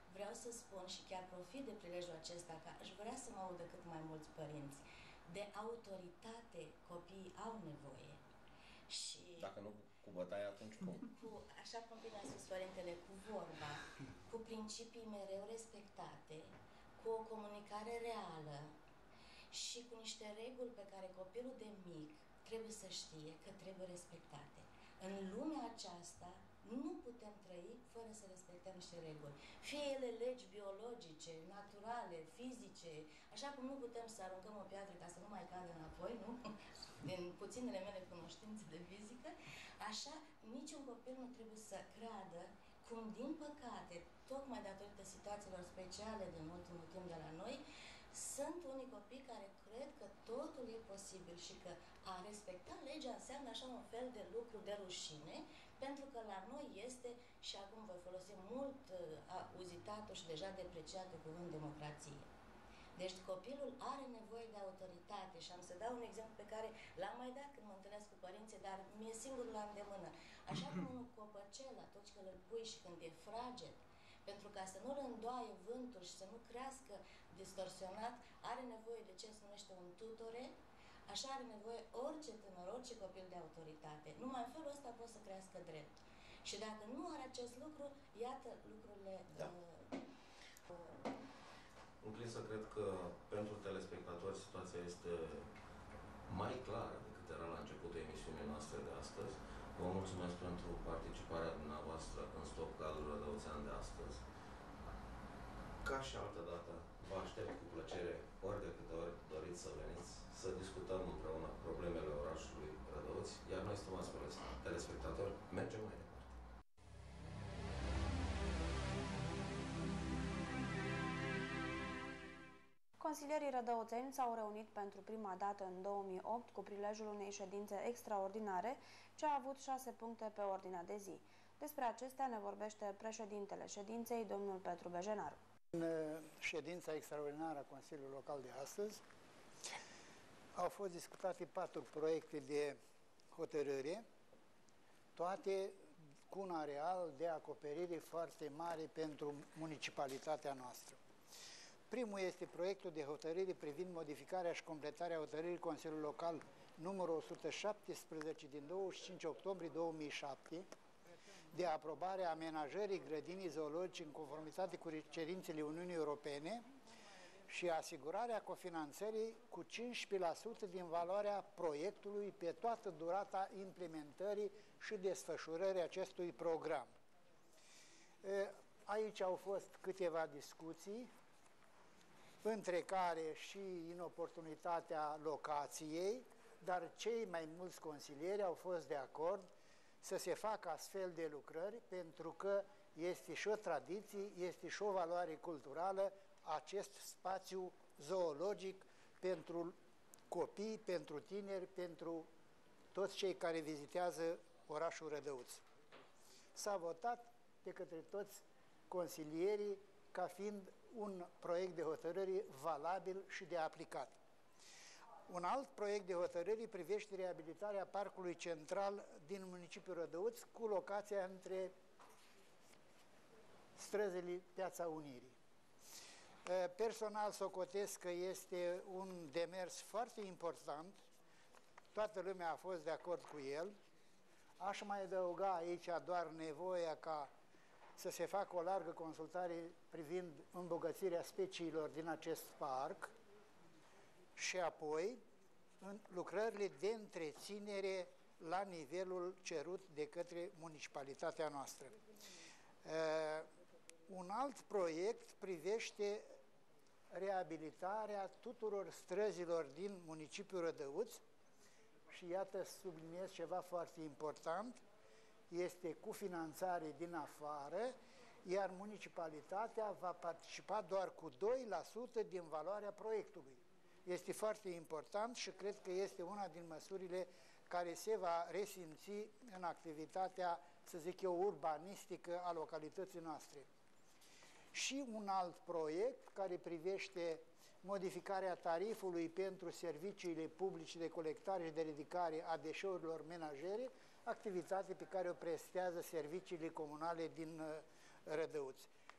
vreau să spun și chiar profit de prilejul acesta că aș vrea să mă audă cât mai mulți părinți. De autoritate copiii au nevoie. Și dacă nu cu bătaie, atunci cum? Cu, așa cum bine a spus părintele, cu vorba, cu principii mereu respectate, cu o comunicare reală și cu niște reguli pe care copilul de mic trebuie să știe că trebuie respectate. În lumea aceasta nu putem trăi fără să respectăm niște reguli. Fie ele legi biologice, naturale, fizice, așa cum nu putem să aruncăm o piatră ca să nu mai cadă înapoi, nu? Din puținele mele cunoștințe de fizică, așa niciun copil nu trebuie să creadă cum, din păcate, tocmai datorită situațiilor speciale din ultimul timp de la noi, sunt unii copii care cred că totul e posibil și că a respecta legea înseamnă așa un fel de lucru de rușine, pentru că la noi este, și acum voi folosi mult uh, uzitatul și deja depreciatul cuvânt democrație. Deci copilul are nevoie de autoritate și am să dau un exemplu pe care l-am mai dat când mă întâlnesc cu părinții, dar mie singur la îndemână. Așa cum un copăcel, atunci când îl pui și când e fraged, pentru ca să nu-l îndoaie vântul și să nu crească distorsionat, are nevoie de ce se numește un tutore, așa are nevoie orice tânăr, orice copil de autoritate. Numai în felul ăsta poate să crească drept. Și dacă nu are acest lucru, iată lucrurile... Da. Uh, uh, Înclin să cred că pentru telespectatori situația este mai clară decât era la începutul emisiunii noastre de astăzi. Vă mulțumesc pentru participarea dumneavoastră în Stop Cadrul Rădăuțean de astăzi. Ca și altă dată, vă aștept cu plăcere ori de câte ori doriți să veniți, să discutăm împreună problemele orașului Rădăuți, iar noi, stimați telespectatori, mergem mai departe. Consilierii rădăuțeni s-au reunit pentru prima dată în două mii opt cu prilejul unei ședințe extraordinare ce a avut șase puncte pe ordinea de zi. Despre acestea ne vorbește președintele ședinței, domnul Petru Bejenaru. În ședința extraordinară a Consiliului Local de astăzi au fost discutate patru proiecte de hotărâre, toate cu un areal de acoperire foarte mare pentru municipalitatea noastră. Primul este proiectul de hotărâre privind modificarea și completarea hotărârii Consiliului Local numărul o sută șaptesprezece din douăzeci și cinci octombrie două mii șapte de aprobare a amenajării grădinii zoologice în conformitate cu cerințele Uniunii Europene și asigurarea cofinanțării cu cincisprezece la sută din valoarea proiectului pe toată durata implementării și desfășurării acestui program. Aici au fost câteva discuții, între care și inoportunitatea locației, dar cei mai mulți consilieri au fost de acord să se facă astfel de lucrări, pentru că este și o tradiție, este și o valoare culturală acest spațiu zoologic pentru copii, pentru tineri, pentru toți cei care vizitează orașul Rădăuț. S-a votat de către toți consilierii ca fiind un proiect de hotărâre valabil și de aplicat. Un alt proiect de hotărâre privește reabilitarea parcului central din municipiul Rădăuț cu locația între străzile Piața Unirii. Personal socotesc că este un demers foarte important, toată lumea a fost de acord cu el. Aș mai adăuga aici doar nevoia ca să se facă o largă consultare privind îmbogățirea speciilor din acest parc și apoi în lucrările de întreținere la nivelul cerut de către municipalitatea noastră. Uh, un alt proiect privește reabilitarea tuturor străzilor din municipiul Rădăuț și iată, subliniez ceva foarte important, este cu finanțare din afară, iar municipalitatea va participa doar cu doi la sută din valoarea proiectului. Este foarte important și cred că este una din măsurile care se va resimți în activitatea, să zic eu, urbanistică a localității noastre. Și un alt proiect care privește modificarea tarifului pentru serviciile publice de colectare și de ridicare a deșeurilor menajere, activitate pe care o prestează serviciile comunale din Rădăuț.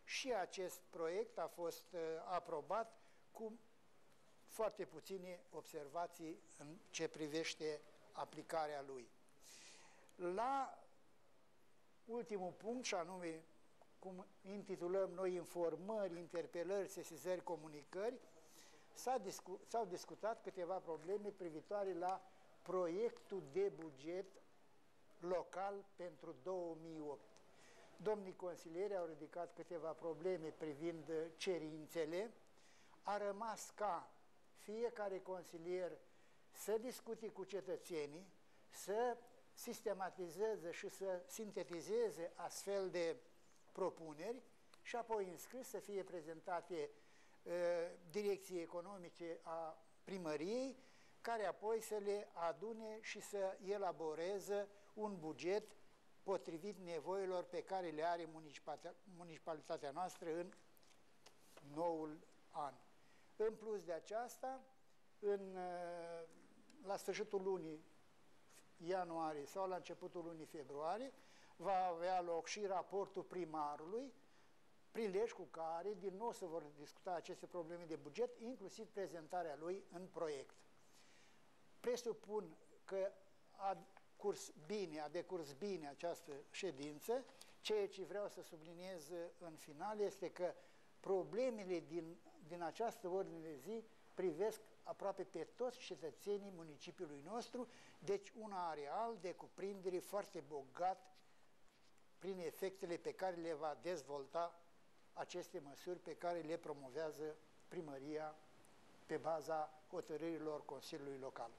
și acest proiect a fost aprobat cu foarte puține observații în ce privește aplicarea lui. La ultimul punct, și anume, cum intitulăm noi, informări, interpelări, sesizări, comunicări, s-au discu discutat câteva probleme privitoare la proiectul de buget local pentru două mii opt. Domnii consilieri au ridicat câteva probleme privind cerințele. A rămas ca fiecare consilier să discute cu cetățenii, să sistematizeze și să sintetizeze astfel de propuneri și apoi în scris să fie prezentate uh, direcției economice a primăriei, care apoi să le adune și să elaboreze un buget potrivit nevoilor pe care le are municipalitatea, municipalitatea noastră în noul an. În plus de aceasta, în, la sfârșitul lunii ianuarie sau la începutul lunii februarie, va avea loc și raportul primarului, prilej cu care din nou se vor discuta aceste probleme de buget, inclusiv prezentarea lui în proiect. Presupun că a curs bine, a decurs bine această ședință. Ceea ce vreau să subliniez în final este că problemele din, din această ordine de zi privesc aproape pe toți cetățenii municipiului nostru, deci un areal de cuprindere foarte bogat prin efectele pe care le va dezvolta aceste măsuri pe care le promovează primăria pe baza hotărârilor Consiliului Local.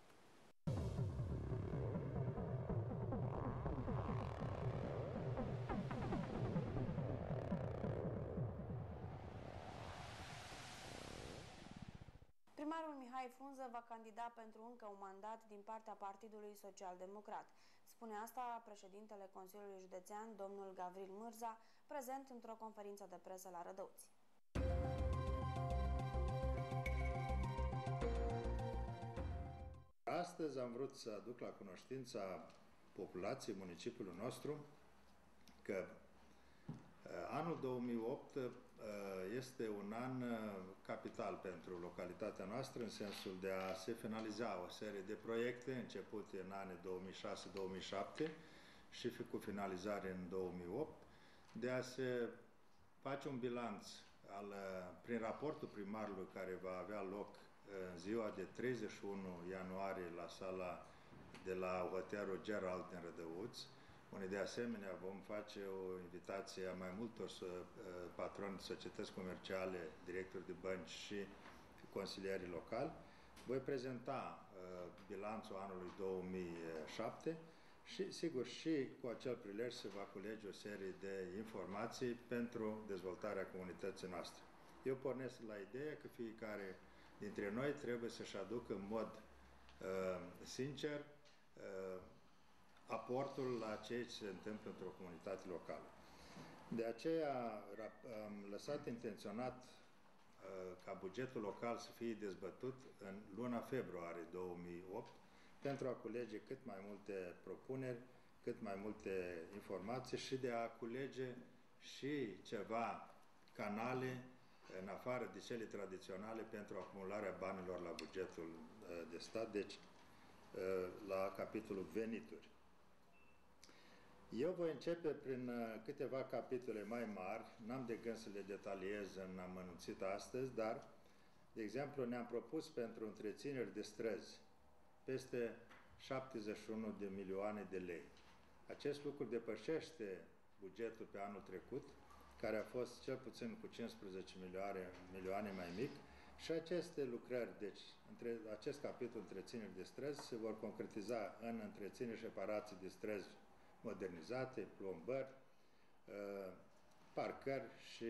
Primarul Mihai Frunză va candida pentru încă un mandat din partea Partidului Social-Democrat. Spune asta președintele Consiliului Județean, domnul Gavril Mârza, prezent într-o conferință de presă la Rădăuți. Astăzi am vrut să aduc la cunoștința populației municipiului nostru că anul două mii opt este un an capital pentru localitatea noastră, în sensul de a se finaliza o serie de proiecte începute în anii două mii șase două mii șapte și cu finalizare în două mii opt, de a se face un bilanț al, prin raportul primarului care va avea loc în ziua de treizeci și unu ianuarie la sala de la Hotelul Gerald din Rădăuți, unde de asemenea vom face o invitație a mai multor patroni de societăți comerciale, directori de bănci și consilieri locali. Voi prezenta uh, bilanțul anului două mii șapte și, sigur, și cu acel prilej se va culege o serie de informații pentru dezvoltarea comunității noastre. Eu pornesc la ideea că fiecare dintre noi trebuie să-și aducă în mod uh, sincer uh, aportul la ceea ce se întâmplă într-o comunitate locală. De aceea am lăsat intenționat uh, ca bugetul local să fie dezbătut în luna februarie două mii opt pentru a culege cât mai multe propuneri, cât mai multe informații și de a culege și ceva canale în afară de cele tradiționale pentru acumularea banilor la bugetul uh, de stat, deci uh, la capitolul venituri. Eu voi începe prin uh, câteva capitole mai mari, n-am de gând să le detaliez în amănunțit astăzi, dar, de exemplu, ne-am propus pentru întrețineri de străzi peste șaptezeci și unu de milioane de lei. Acest lucru depășește bugetul pe anul trecut, care a fost cel puțin cu cincisprezece milioane, milioane mai mic, și aceste lucrări, deci între, acest capitol întrețineri de străzi se vor concretiza în întrețineri și reparații de străzi modernizate, plombări, parcări și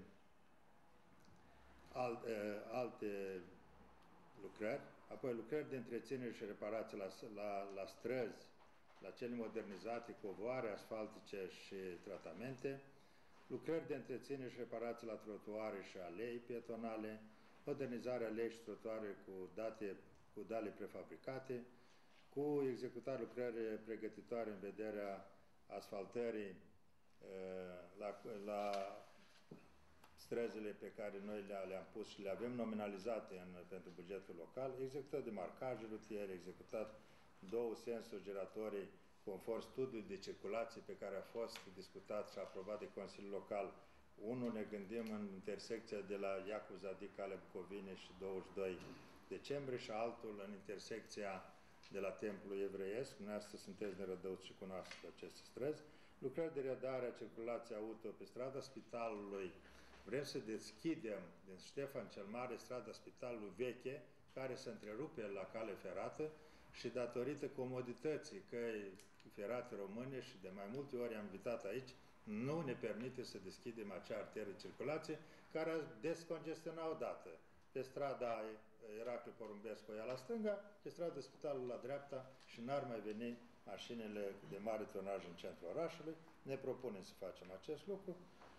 alte lucrări, apoi lucrări de întreținere și reparații la, la, la străzi, la cele modernizate, covoare, asfaltice și tratamente, lucrări de întreținere și reparații la trotuare și alei pietonale, modernizarea alei și trotuare cu, date, cu dale prefabricate, cu executarea lucrări pregătitoare în vederea asfaltării la, la străzile pe care noi le-am le pus și le avem nominalizate în, pentru bugetul local, executat demarcaje rutiere, executat două sensuri giratorii conform studiului de circulație pe care a fost discutat și aprobat de Consiliul Local. Unul ne gândim în intersecția de la Iacu Zadic, Calea Bucovine și douăzeci și doi decembrie și altul în intersecția de la Templul Evreiesc. Dumneavoastră sunteți din Rădăuți și cunoașteți aceste străzi. Lucrări de redare a circulației auto pe strada Spitalului. Vrem să deschidem din Ștefan cel Mare strada Spitalului veche, care se întrerupe la cale ferată și datorită comodității căi ferate române și de mai multe ori am invitat aici, nu ne permite să deschidem acea arteră de circulație care a descongestionat odată pe strada Iracle Porumbescu ea la stânga, pe strada Spitalului la dreapta și n-ar mai veni mașinile de mare tonaj în centrul orașului. Ne propunem să facem acest lucru.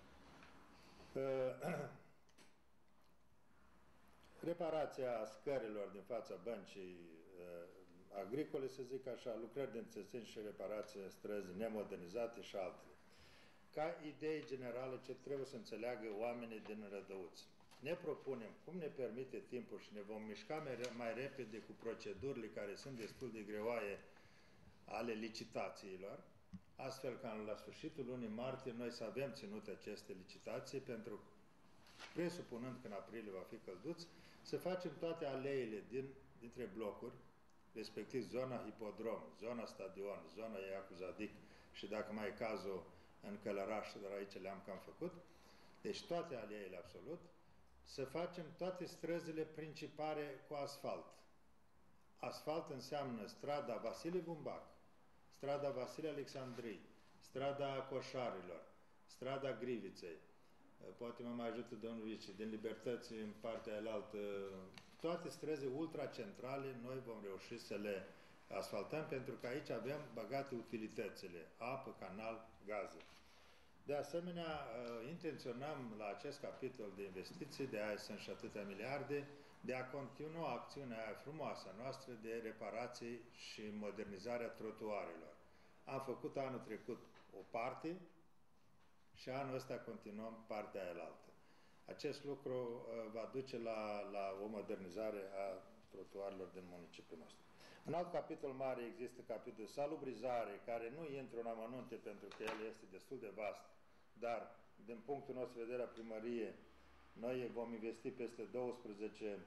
Reparația scărilor din fața băncii agricole, să zic așa, lucrări de înțeseni și reparație străzi nemodernizate și altele. Ca idei generale ce trebuie să înțeleagă oamenii din Rădăuți. Ne propunem, cum ne permite timpul și ne vom mișca mai, mai repede cu procedurile care sunt destul de greoaie ale licitațiilor, astfel ca la sfârșitul lunii martie noi să avem ținute aceste licitații pentru, presupunând că în aprilie va fi călduț, să facem toate aleile din, dintre blocuri, respectiv zona hipodrom, zona stadion, zona Iacu Zadic și dacă mai e cazul în Călăraș, dar aici le-am cam făcut, deci toate aleile absolut, să facem toate străzile principale cu asfalt. Asfalt înseamnă strada Vasile Bumbac, strada Vasile Alexandrii, strada Coșarilor, strada Griviței, poate mă mai ajută domnul Vici, din Libertăți în partea aia-altă, toate străzile ultracentrale noi vom reuși să le asfaltăm pentru că aici avem băgate utilitățile, apă, canal, gaze. De asemenea, intenționăm la acest capitol de investiții, de aia sunt și atâtea miliarde, de a continua acțiunea aia frumoasă noastră de reparații și modernizarea trotuarelor. Am făcut anul trecut o parte și anul ăsta continuăm partea aia altă. Acest lucru uh, va duce la, la o modernizare a trotuarelor din municipiul nostru. Un alt capitol mare există capitolul salubrizare, care nu intră în amănunte pentru că el este destul de vast, dar din punctul nostru de vedere a primăriei, noi vom investi peste doisprezece,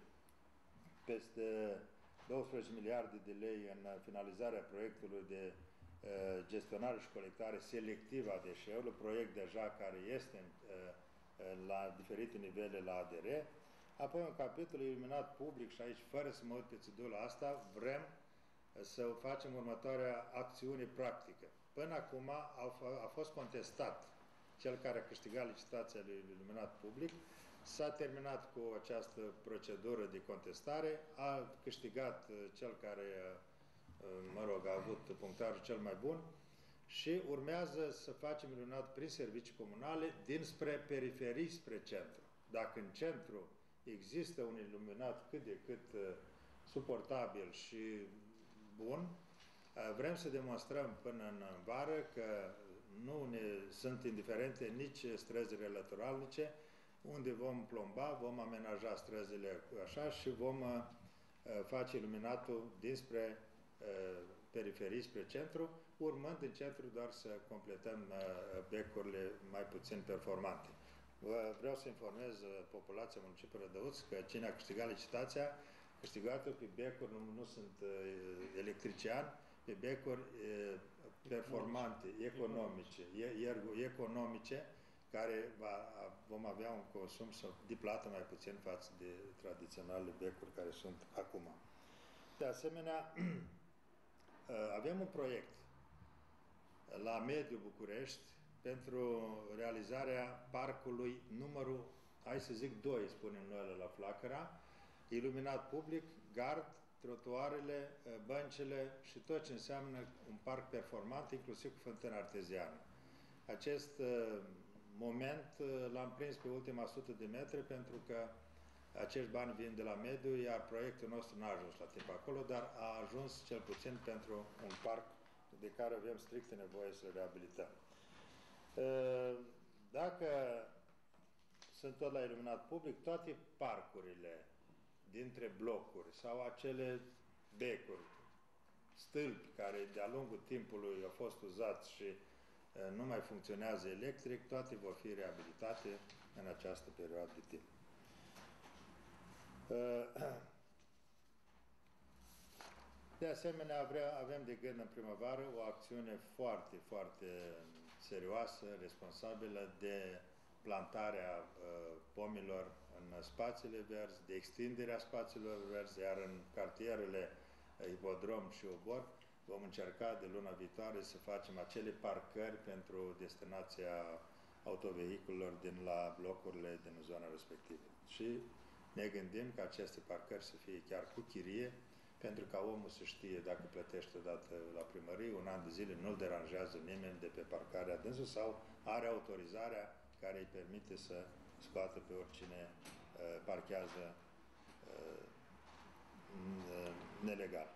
peste doisprezece miliarde de lei în finalizarea proiectului de uh, gestionare și colectare selectivă a deșeurilor, proiect deja care este uh, la diferite nivele la A D R. Apoi un capitol iluminat public și aici, fără să mă uit pe țidula asta, vrem să facem următoarea acțiune practică. Până acum a, a fost contestat cel care a câștigat licitația lui iluminat public, s-a terminat cu această procedură de contestare, a câștigat cel care, mă rog, a avut punctajul cel mai bun și urmează să facem iluminat prin servicii comunale dinspre periferii spre centru. Dacă în centru există un iluminat cât de cât uh, suportabil și bun, uh, vrem să demonstrăm până în vară că nu ne sunt indiferente nici străzile lateralnice, unde vom plomba, vom amenaja străzile așa și vom uh, face iluminatul dinspre uh, periferii spre centru, urmând în centru doar să completăm uh, becurile mai puțin performante. Vreau să informez populația municipiului Rădăuți că cine a câștigat licitația, câștigată pe becuri, nu, nu sunt uh, electrician, pe becuri uh, performante, economice, e, economice, care va, vom avea un consum de plată mai puțin față de tradiționale becuri care sunt acum. De asemenea, avem un proiect la Mediu București pentru realizarea parcului numărul, hai să zic doi, spunem noi la Flacăra, iluminat public, gard, trotuarele, băncile și tot ce înseamnă un parc performant, inclusiv cu fântână arteziană. Acest moment l-am prins pe ultima sută de metri pentru că acești bani vin de la mediu, iar proiectul nostru n-a ajuns la timp acolo, dar a ajuns cel puțin pentru un parc de care avem strictă nevoie să-l reabilităm. Dacă sunt tot la iluminat public, toate parcurile dintre blocuri sau acele becuri, stâlpi care de-a lungul timpului au fost uzați și uh, nu mai funcționează electric, toate vor fi reabilitate în această perioadă de timp. Uh, De asemenea, vrea, avem de gând în primăvară o acțiune foarte, foarte serioasă, responsabilă de plantarea uh, pomilor în spațiile verzi, de extinderea spațiilor verzi, iar în cartierele Hipodrom și Obor vom încerca de luna viitoare să facem acele parcări pentru destinația autovehiculelor din la blocurile din zona respectivă. Și ne gândim că aceste parcări să fie chiar cu chirie, pentru ca omul să știe dacă plătește odată la primărie, un an de zile nu-l deranjează nimeni de pe parcarea dânsul sau are autorizarea care îi permite să scoată pe oricine uh, parchează uh, nelegal.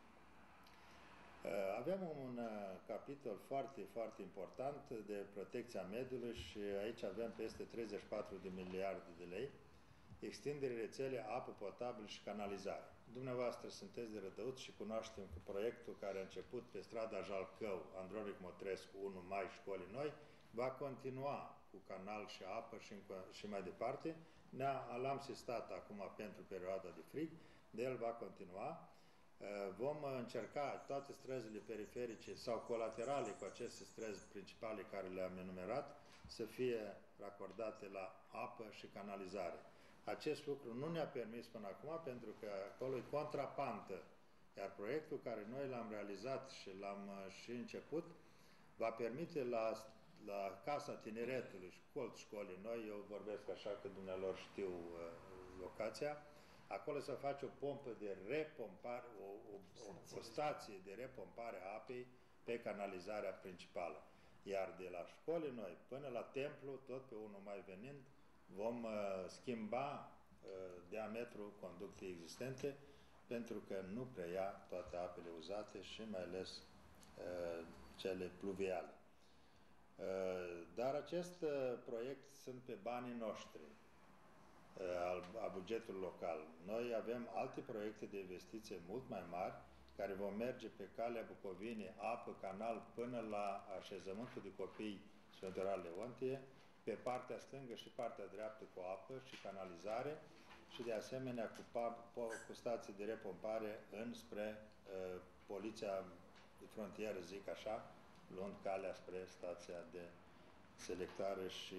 Uh, avem un uh, capitol foarte, foarte important de protecția mediului și aici avem peste treizeci și patru de miliarde de lei, extindere rețele, apă potabilă și canalizare. Dumneavoastră sunteți de Rădăuți și cunoaștem că proiectul care a început pe strada Jalcău, Andronic Motrescu, unu mai, școlii noi, va continua cu canal și apă și, și mai departe. L-am sistat acum pentru perioada de frig, de el va continua. Vom încerca toate străzile periferice sau colaterale cu aceste străzi principale care le-am enumerat să fie racordate la apă și canalizare. Acest lucru nu ne-a permis până acum pentru că acolo e contrapantă, iar proiectul care noi l-am realizat și l-am și început va permite la, la Casa Tineretului și colț școlii noi, eu vorbesc așa că dumnealor știu uh, locația, acolo să face o pompă de repompare, o, o, o, o stație de repompare a apei pe canalizarea principală. Iar de la școlii noi până la templu, tot pe unul mai venind, vom uh, schimba uh, diametrul conductei existente pentru că nu preia toate apele uzate și mai ales uh, cele pluviale. Uh, dar acest uh, proiect sunt pe banii noștri uh, al, a bugetului local. Noi avem alte proiecte de investiție mult mai mari care vom merge pe calea Bucovinei, apă, canal, până la așezământul de copii Sfântul Leontie, pe partea stângă și partea dreaptă cu apă și canalizare și de asemenea cu, cu stații de repompare înspre uh, poliția de frontieră, zic așa, luând calea spre stația de selectare și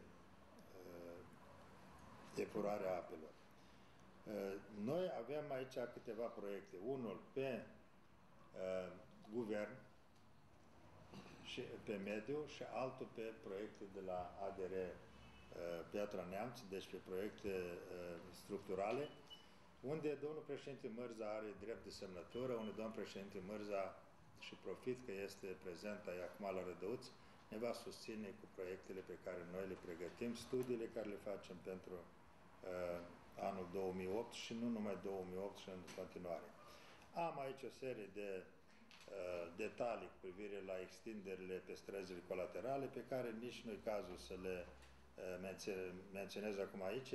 uh, epurare a apelor. Uh, noi avem aici câteva proiecte. Unul pe uh, guvern, și pe mediu și altul pe proiecte de la A D R uh, Piatra Neamț, deci pe proiecte uh, structurale, unde domnul președinte Mărza are drept de semnătură, unde domnul președinte Mărza, și profit că este prezent aici acum la Rădăuți, ne va susține cu proiectele pe care noi le pregătim, studiile care le facem pentru uh, anul două mii opt și nu numai două mii opt și în continuare. Am aici o serie de detalii cu privire la extinderile pe străzile colaterale, pe care nici nu-i cazul să le menționez acum aici.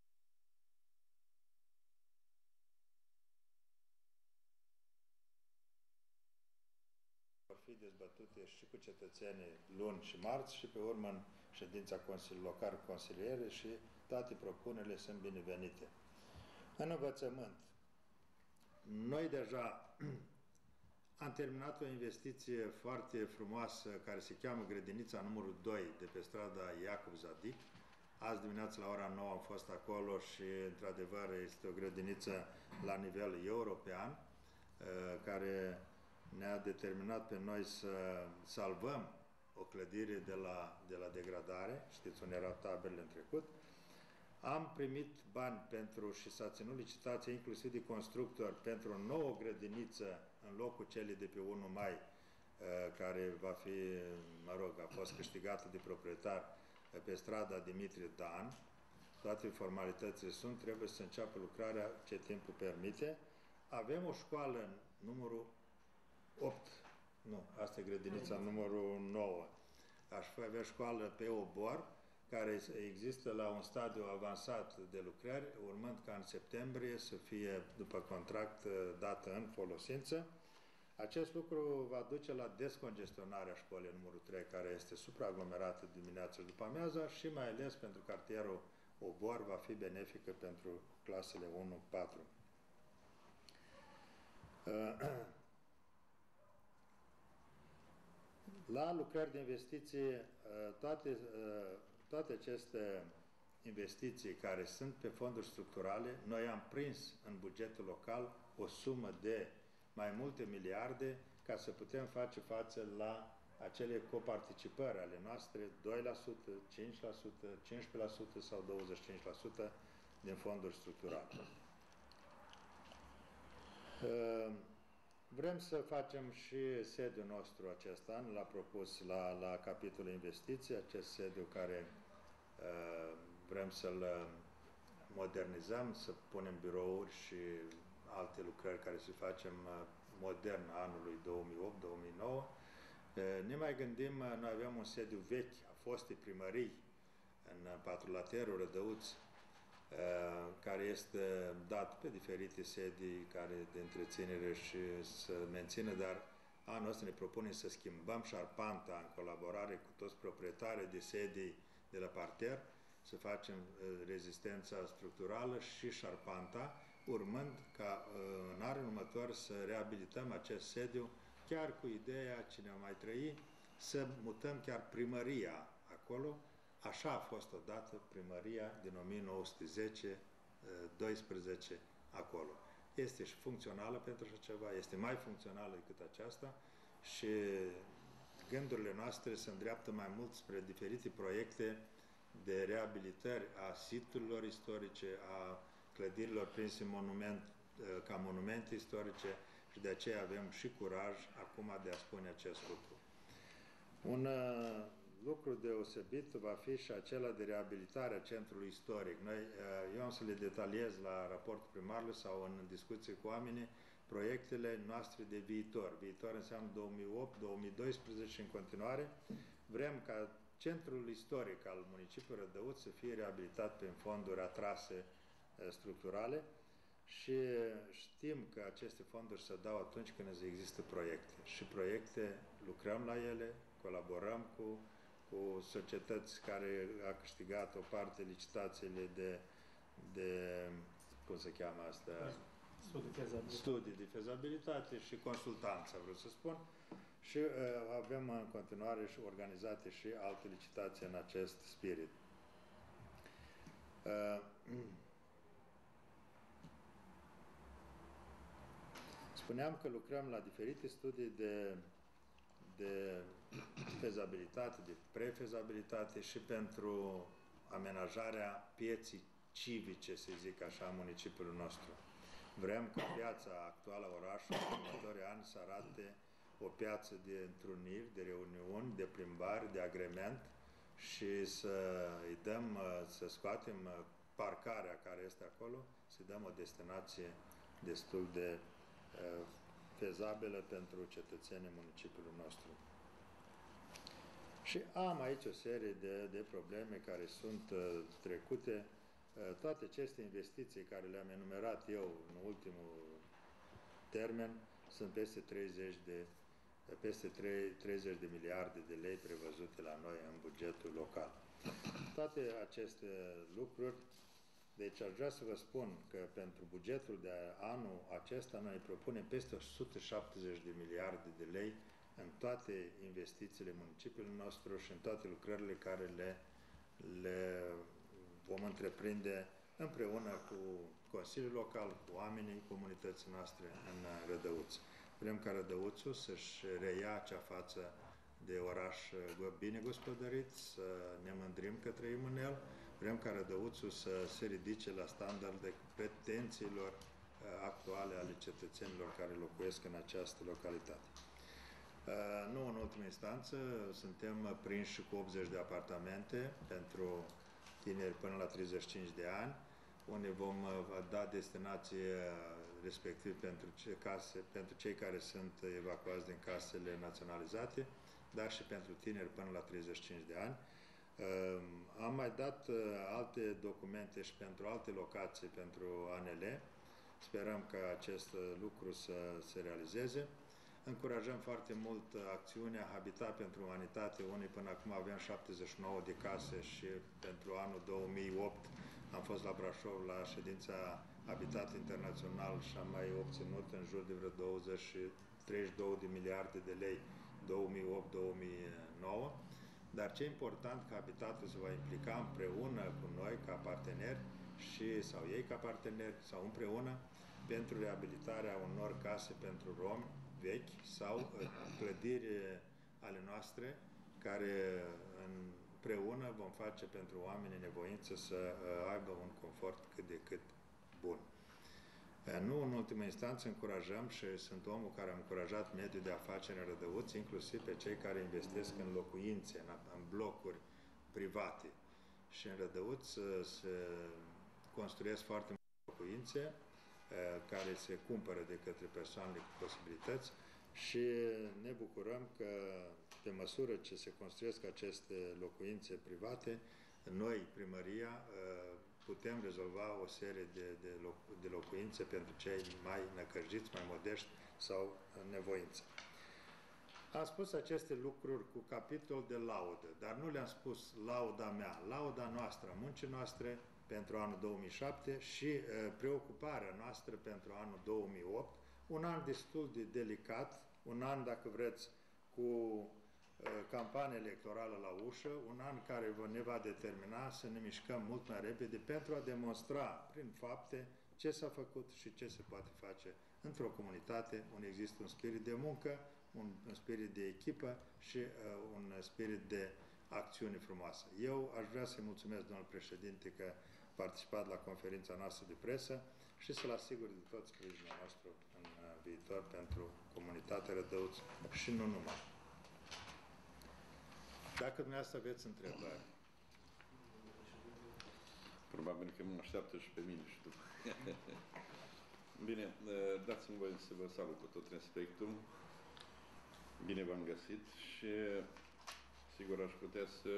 Vor fi dezbătute și cu cetățenii luni și marți și pe urmă în ședința Consiliului Local Consiliere și toate propunerile sunt binevenite. În învățământ, noi deja am terminat o investiție foarte frumoasă care se cheamă Grădinița numărul doi de pe strada Iacob Zadic. Azi dimineață la ora nouă am fost acolo și într-adevăr este o grădiniță la nivel european care ne-a determinat pe noi să salvăm o clădire de la, de la degradare. Știți unde erau taberele în trecut. Am primit bani pentru și s-a ținut licitație inclusiv de constructor pentru o nouă grădiniță în locul celei de pe unu mai, care va fi, mă rog, a fost câștigată de proprietar pe strada Dimitrie Dan. Toate formalitățile sunt, trebuie să înceapă lucrarea ce timpul permite. Avem o școală numărul opt, nu, asta e grădinița numărul nouă. Aș avea școală pe Obor, care există la un stadiu avansat de lucrări, urmând ca în septembrie să fie, după contract, dată în folosință. Acest lucru va duce la descongestionarea școlii numărul trei, care este supraaglomerată dimineața și după amiaza, și mai ales pentru cartierul Obor va fi benefică pentru clasele unu patru. La lucrări de investiții, toate, toate aceste investiții care sunt pe fonduri structurale, noi am prins în bugetul local o sumă de mai multe miliarde ca să putem face față la acele coparticipări ale noastre, doi la sută, cinci la sută, cincisprezece la sută sau douăzeci și cinci la sută din fonduri structurale. Vrem să facem și sediul nostru acest an, l-a propus la, la capitolul investiții, acest sediu care uh, vrem să-l modernizăm, să punem birouri și alte lucrări care să facem uh, modern anului două mii opt două mii nouă. Uh, ne mai gândim, uh, noi avem un sediu vechi a fostei primării în Patrulaterul Rădăuți, care este dat pe diferite sedii care de întreținere și să mențină, dar anul ăsta ne propunem să schimbăm șarpanta în colaborare cu toți proprietarii de sedii de la parter, să facem rezistența structurală și șarpanta, urmând ca în anul următor să reabilităm acest sediu, chiar cu ideea, cine mai trăi, să mutăm chiar primăria acolo. Așa a fost odată primăria din o mie nouă sute zece doisprezece acolo. Este și funcțională pentru așa ceva, este mai funcțională decât aceasta și gândurile noastre se îndreaptă mai mult spre diferite proiecte de reabilitări a siturilor istorice, a clădirilor prinse monument, ca monumente istorice, și de aceea avem și curaj acum de a spune acest lucru. Un lucru deosebit va fi și acela de reabilitare a centrului istoric. Noi, eu am să le detaliez la raportul primarului sau în discuție cu oamenii proiectele noastre de viitor. Viitor înseamnă două mii opt două mii doisprezece și în continuare. Vrem ca centrul istoric al municipiului Rădăuți să fie reabilitat prin fonduri atrase structurale și știm că aceste fonduri se dau atunci când există proiecte. Și proiecte, lucrăm la ele, colaborăm cu cu societăți care a câștigat o parte licitațiile de, de cum se cheamă asta? Studii de fezabilitate. Studii de fezabilitate și consultanță, vreau să spun. Și uh, avem în continuare și organizate și alte licitații în acest spirit. Uh, spuneam că lucrăm la diferite studii de de fezabilitate, de prefezabilitate și pentru amenajarea pieții civice, să zic așa, a municipiului nostru. Vrem ca piața actuală a orașului în următorii ani să arate o piață de întruniri, de reuniuni, de plimbari, de agrement și să îi dăm, să scoatem parcarea care este acolo, să-i dăm o destinație destul de uh, fezabilă pentru cetățenii municipiului nostru. Și am aici o serie de, de probleme care sunt uh, trecute. Uh, toate aceste investiții care le-am enumerat eu în ultimul termen sunt peste treizeci de, peste treizeci de miliarde de lei prevăzute la noi în bugetul local. Toate aceste lucruri. Deci aș vrea să vă spun că pentru bugetul de anul acesta noi propunem peste o sută șaptezeci de miliarde de lei în toate investițiile municipiului nostru și în toate lucrările care le, le vom întreprinde împreună cu Consiliul Local, cu oamenii comunității noastre în Rădăuți. Vrem ca Rădăuțul să-și reia acea față de oraș bine gospodărit, să ne mândrim că trăim în el. Vrem ca Rădăuțul să se ridice la standarde pretențiilor actuale ale cetățenilor care locuiesc în această localitate. Nu în ultimă instanță, suntem prinși cu optzeci de apartamente pentru tineri până la treizeci și cinci de ani, unde vom da destinație respectiv pentru, ce case, pentru cei care sunt evacuați din casele naționalizate, dar și pentru tineri până la treizeci și cinci de ani. Am mai dat alte documente și pentru alte locații pentru A N L. Sperăm că acest lucru să se realizeze. Încurajăm foarte mult acțiunea Habitat pentru Umanitate, unde până acum aveam șaptezeci și nouă de case și pentru anul două mii opt am fost la Brașov la ședința Habitat Internațional și am mai obținut în jur de vreo douăzeci și treizeci și două de miliarde de lei două mii opt două mii nouă. Dar ce e important, că Habitatul se va implica împreună cu noi ca parteneri și, sau ei ca parteneri sau împreună pentru reabilitarea unor case pentru romi vechi sau clădiri ale noastre care împreună vom face pentru oameni în nevoință să aibă un confort cât de cât bun. Nu în ultimă instanță încurajăm și sunt omul care a încurajat mediul de afaceri în Rădăuți, inclusiv pe cei care investesc în locuințe, în, în blocuri private. Și în Rădăuți se construiesc foarte multe locuințe care se cumpără de către persoanele cu posibilități și ne bucurăm că pe măsură ce se construiesc aceste locuințe private, noi, primăria, putem rezolva o serie de, de, loc, de locuințe pentru cei mai năcăjiți, mai modești sau nevoință. Am spus aceste lucruri cu capitol de laudă, dar nu le-am spus lauda mea, lauda noastră, muncii noastre pentru anul două mii șapte și uh, preocuparea noastră pentru anul două mii opt, un an destul de delicat, un an, dacă vreți, cu campanie electorală la ușă, un an care ne va determina să ne mișcăm mult mai repede pentru a demonstra prin fapte ce s-a făcut și ce se poate face într-o comunitate unde există un spirit de muncă, un, un spirit de echipă și uh, un spirit de acțiune frumoasă. Eu aș vrea să-i mulțumesc, domnul președinte, că a participat la conferința noastră de presă și să-l asigur de tot sprijinul nostru în uh, viitor pentru comunitatea Rădăuți și nu numai. Dacă dumneavoastră aveți întrebări. Probabil că mă așteaptă și pe mine și tu. Bine, dați-mi voie să vă salut cu tot respectul. Bine v-am găsit și sigur aș putea să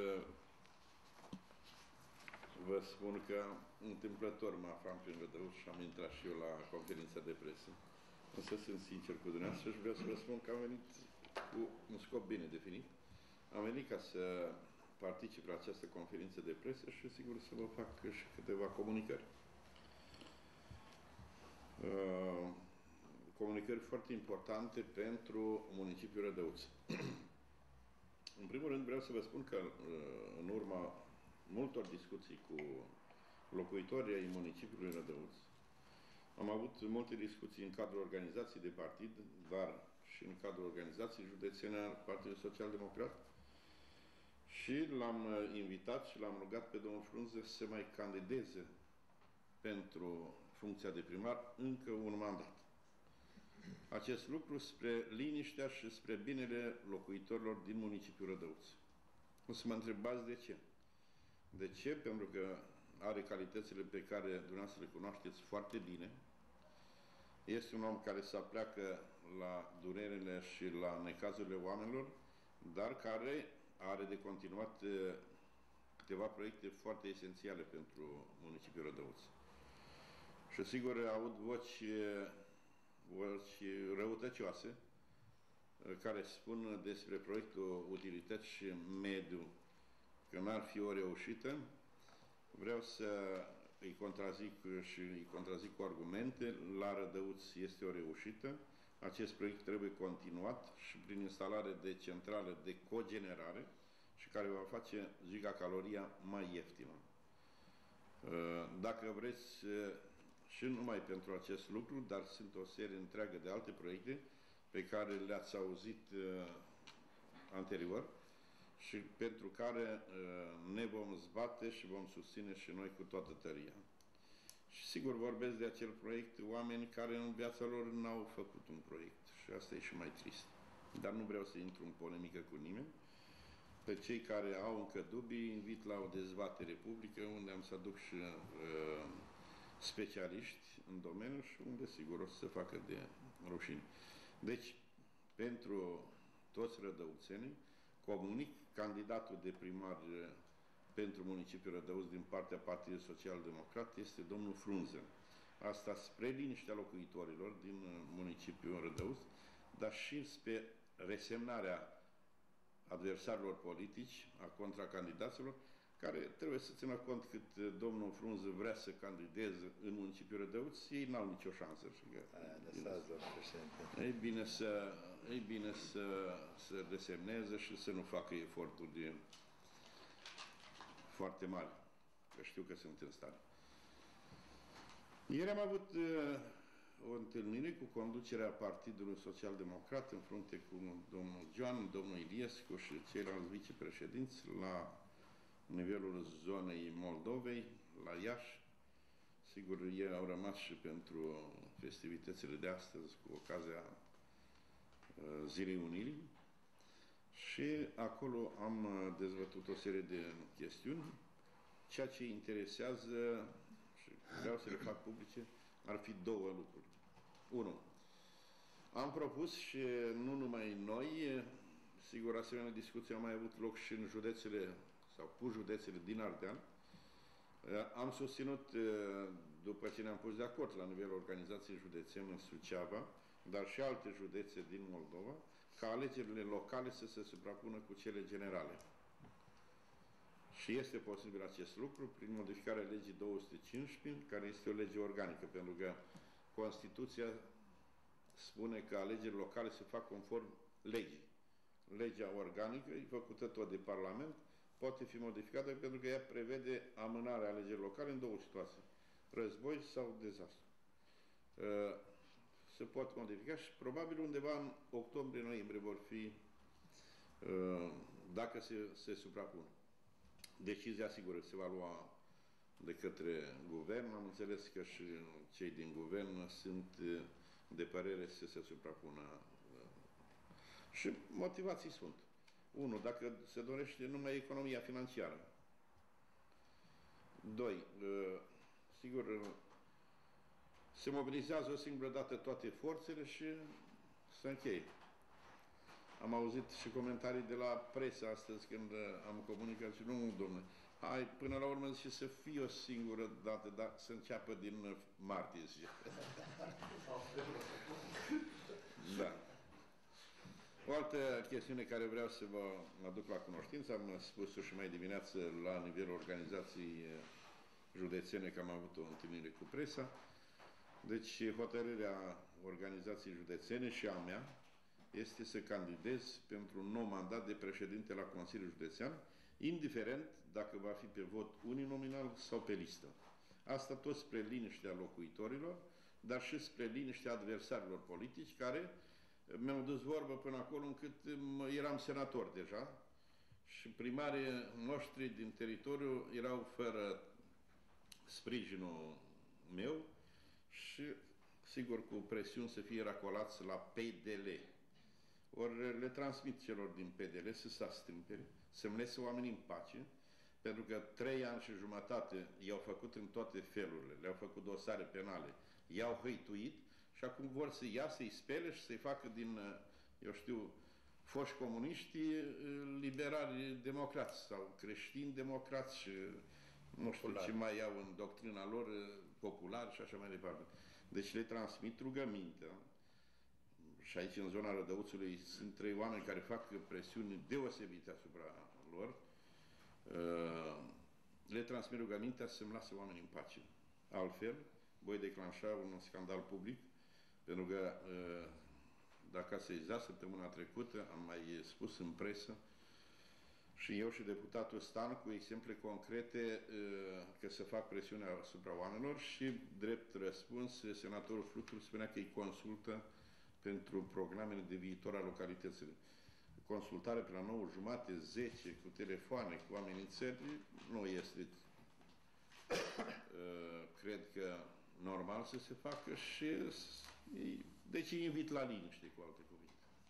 vă spun că întâmplător mă aflam prin Rădăuți și am intrat și eu la conferința de presă. Însă sunt sincer cu dumneavoastră și vreau să vă spun că am venit cu un scop bine definit. Am venit ca să particip la această conferință de presă și sigur să vă fac și câteva comunicări. Uh, comunicări foarte importante pentru municipiul Rădăuți. În primul rând vreau să vă spun că uh, în urma multor discuții cu locuitorii ai municipiului Rădăuți, am avut multe discuții în cadrul organizației de partid, dar și în cadrul organizației județene al Partidului Social-Democrat. Și l-am invitat și l-am rugat pe domnul Frunze să mai candideze pentru funcția de primar încă un mandat. Acest lucru spre liniștea și spre binele locuitorilor din municipiul Rădăuți. O să mă întrebați de ce. De ce? Pentru că are calitățile pe care dumneavoastră le cunoașteți foarte bine. Este un om care se apleacă la durerile și la necazurile oamenilor, dar care are de continuat câteva proiecte foarte esențiale pentru municipiul Rădăuți. Și sigur aud voci, voci răutăcioase care spun despre proiectul utilități și mediu că n-ar fi o reușită. Vreau să îi contrazic și îi contrazic cu argumente. La Rădăuți este o reușită. Acest proiect trebuie continuat și prin instalare de centrale de cogenerare și care va face gigacaloria mai ieftină. Dacă vreți, și numai pentru acest lucru, dar sunt o serie întreagă de alte proiecte pe care le-ați auzit anterior și pentru care ne vom zbate și vom susține și noi cu toată tăria. Și sigur vorbesc de acel proiect oameni care în viața lor n-au făcut un proiect și asta e și mai trist. Dar nu vreau să intru în polemică cu nimeni. Pe cei care au încă dubii invit la o dezbatere publică unde am să aduc și uh, specialiști în domeniu și unde sigur o să se facă de rușine. Deci, pentru toți rădăuțenii, comunic candidatul de primar pentru municipiul Rădăuț din partea Partidului Social-Democrat este domnul Frunze. Asta spre liniștea locuitorilor din municipiul Rădăuț, dar și spre resemnarea adversarilor politici, a contracandidaților, care trebuie să țină cont cât domnul Frunze vrea să candideze în municipiul Rădăuț, ei n-au nicio șansă. E bine să, e bine să, să desemneze și să nu facă eforturi de foarte mari, că știu că sunt în stare. Ieri am avut uh, o întâlnire cu conducerea Partidului Social-Democrat în frunte cu domnul Joan, domnul Iliescu și ceilalți vicepreședinți la nivelul zonei Moldovei, la Iași. Sigur, ei au rămas și pentru festivitățile de astăzi cu ocazia uh, Zilei Unirii și acolo am dezbătut o serie de chestiuni. Ceea ce interesează și vreau să le fac publice ar fi două lucruri. Unu, am propus și nu numai noi, sigur, asemenea discuții au mai avut loc și în județele sau cu județele din Ardeal. Am susținut, după ce ne-am pus de acord la nivelul organizației județene în Suceava, dar și alte județe din Moldova, ca alegerile locale să se suprapună cu cele generale. Și este posibil acest lucru prin modificarea legii două sute cincisprezece, care este o lege organică, pentru că Constituția spune că alegerile locale se fac conform legii. Legea organică e făcută tot de Parlament, poate fi modificată pentru că ea prevede amânarea alegerilor locale în două situații. Război sau dezastru. Se pot modifica și probabil undeva în octombrie-noiembrie vor fi, dacă se, se suprapun. Decizia, sigur, se va lua de către guvern. Am înțeles că și cei din guvern sunt de părere să se suprapună. Și motivații sunt. Unu, dacă se dorește numai economia financiară. Doi, sigur, se mobilizează o singură dată toate forțele și se încheie. Am auzit și comentarii de la presă astăzi când am comunicat și nu, domnule, hai, până la urmă și să fie o singură dată, dar să înceapă din martie. Da. O altă chestiune care vreau să vă aduc la cunoștință, am spus-o și mai dimineață la nivelul organizației județene, că am avut o întâlnire cu presa. Deci, hotărârea organizației județene și a mea este să candidez pentru un nou mandat de președinte la Consiliul Județean, indiferent dacă va fi pe vot uninominal sau pe listă. Asta tot spre liniștea locuitorilor, dar și spre liniștea adversarilor politici, care mi-au dus vorbă până acolo încât eram senator deja și primarii noștri din teritoriu erau fără sprijinul meu și, sigur, cu presiuni să fie racolați la P D L. Ori le transmit celor din P D L să se astrimpere, să-mi lese oamenii în pace, pentru că trei ani și jumătate i-au făcut în toate felurile, le-au făcut dosare penale, i-au hăituit și acum vor să ia, să-i spele și să-i facă din, eu știu, foști comuniști liberali democrați sau creștini democrați și nu știu ce mai au în doctrina lor, popular și așa mai departe. Deci le transmit rugămintea. Și aici, în zona Rădăuțului, sunt trei oameni care fac presiuni deosebite asupra lor. Le transmit rugămintea să-mi lasă oamenii în pace. Altfel, voi declanșa un scandal public, pentru că, dacă ați sezat săptămâna trecută, am mai spus în presă, și eu și deputatul Stan, cu exemple concrete, că se fac presiune asupra oamenilor și, drept răspuns, senatorul Flutur spunea că îi consultă pentru programele de viitor a localităților. Consultare pe la nouă jumate, zece, cu telefoane, cu amenințări, nu este, cred că, normal să se facă și, deci îi invit la liniște, cu alte cuvinte.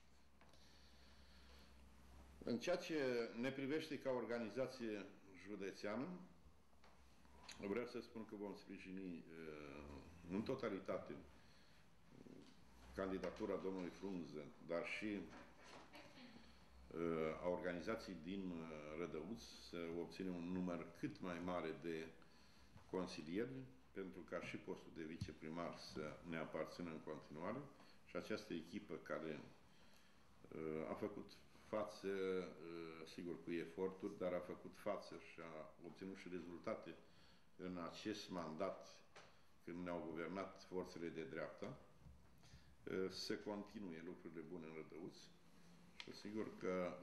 În ceea ce ne privește ca organizație județeană, vreau să spun că vom sprijini în totalitate candidatura domnului Frunze, dar și a organizației din Rădăuț să obține un număr cât mai mare de consilieri, pentru ca și postul de viceprimar să ne aparțină în continuare și această echipă care a făcut față, sigur cu eforturi, dar a făcut față și a obținut și rezultate în acest mandat când ne-au guvernat forțele de dreapta, să continue lucrurile bune în Rădăuț și sigur că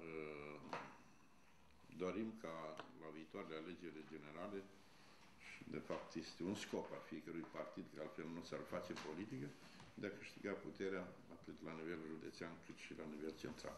dorim ca la viitoarele alegeri generale, și de fapt este un scop al fiecărui partid, că altfel nu s-ar face politică, de a câștiga puterea atât la nivel județean cât și la nivel central.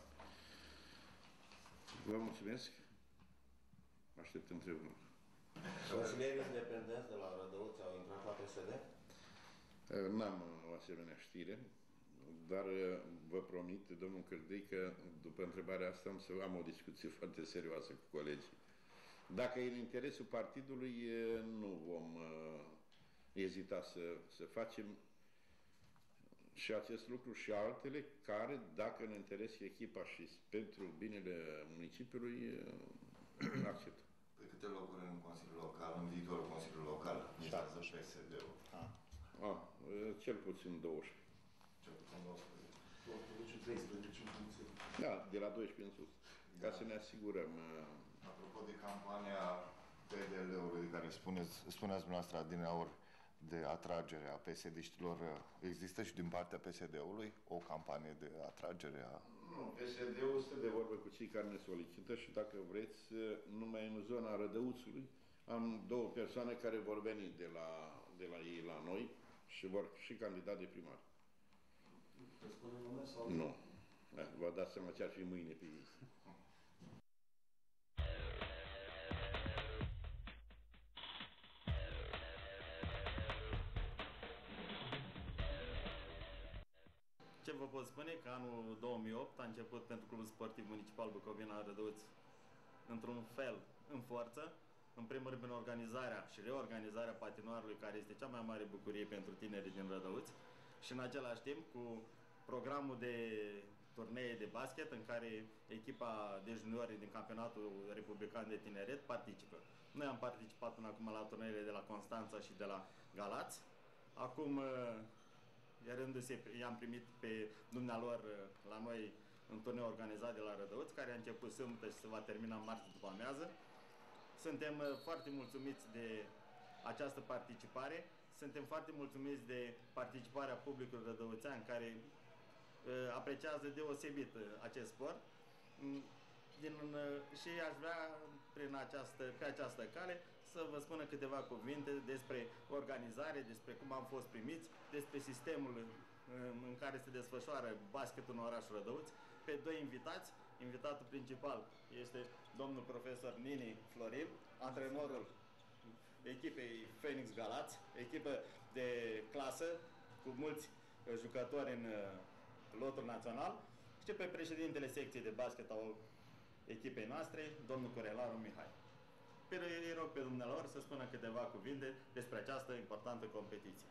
Vă mulțumesc. Aștept întrebări. Consilierii independenți de la Rădăuț au intrat la P S D? N-am o asemenea știre, dar vă promit, domnul Cârdei, că după întrebarea asta am să am o discuție foarte serioasă cu colegii. Dacă e în interesul partidului, nu vom uh, ezita să, să facem și acest lucru și altele care, dacă ne interesă echipa și pentru binele municipiului, uh, acceptă. Pe câte locuri în Consiliul Local, în viitorul Consiliul Local, mizează P S D-ul? Ah. Ah, cel puțin douăsprezece. Cel puțin douăsprezece. treisprezece în funcție. Da, de la doisprezece în sus. Da. Ca să ne asigurăm. Apropo de campania P D L-ului de care spuneți, spuneați dumneavoastră adineauri de atragere a P S D-știlor, există și din partea P S D-ului o campanie de atragere a... Nu, P S D-ul stă de vorbă cu cei care ne solicită și dacă vreți, numai în zona Rădăuțului, am două persoane care vor veni de la, de la ei la noi și vor și candidat de primar. Spune nume sau... Nu. Vă dați seama ce ar fi mâine pe ei. Ce vă pot spune? Că anul două mii opt a început pentru Clubul Sportiv Municipal Bucovina Rădăuț într-un fel în forță. În primul rând prin organizarea și reorganizarea patinoarului, care este cea mai mare bucurie pentru tinerii din Rădăuț, și în același timp cu programul de turnee de basket în care echipa de juniori din Campionatul Republican de Tineret participă. Noi am participat până acum la turneele de la Constanța și de la Galați. Acum i-am primit pe dumnealor la noi în turneu organizat de la Rădăuț, care a început sâmbătă și se va termina marți după amiază. Suntem foarte mulțumiți de această participare. Suntem foarte mulțumiți de participarea publicului rădăuțean, care uh, apreciază deosebit uh, acest sport. Mm, din, uh, și aș vrea prin această, pe această cale să vă spună câteva cuvinte despre organizare, despre cum am fost primiți, despre sistemul uh, în care se desfășoară basketul în orașul Rădăuț, pe doi invitați. Invitatul principal este domnul profesor Nini Florin, antrenorul echipei Phoenix Galați, echipă de clasă cu mulți jucători în lotul național, și pe președintele secției de basket al echipei noastre, domnul Corelaru Mihai. Pe îi rog pe dumnealor să spună câteva cuvinte despre această importantă competiție.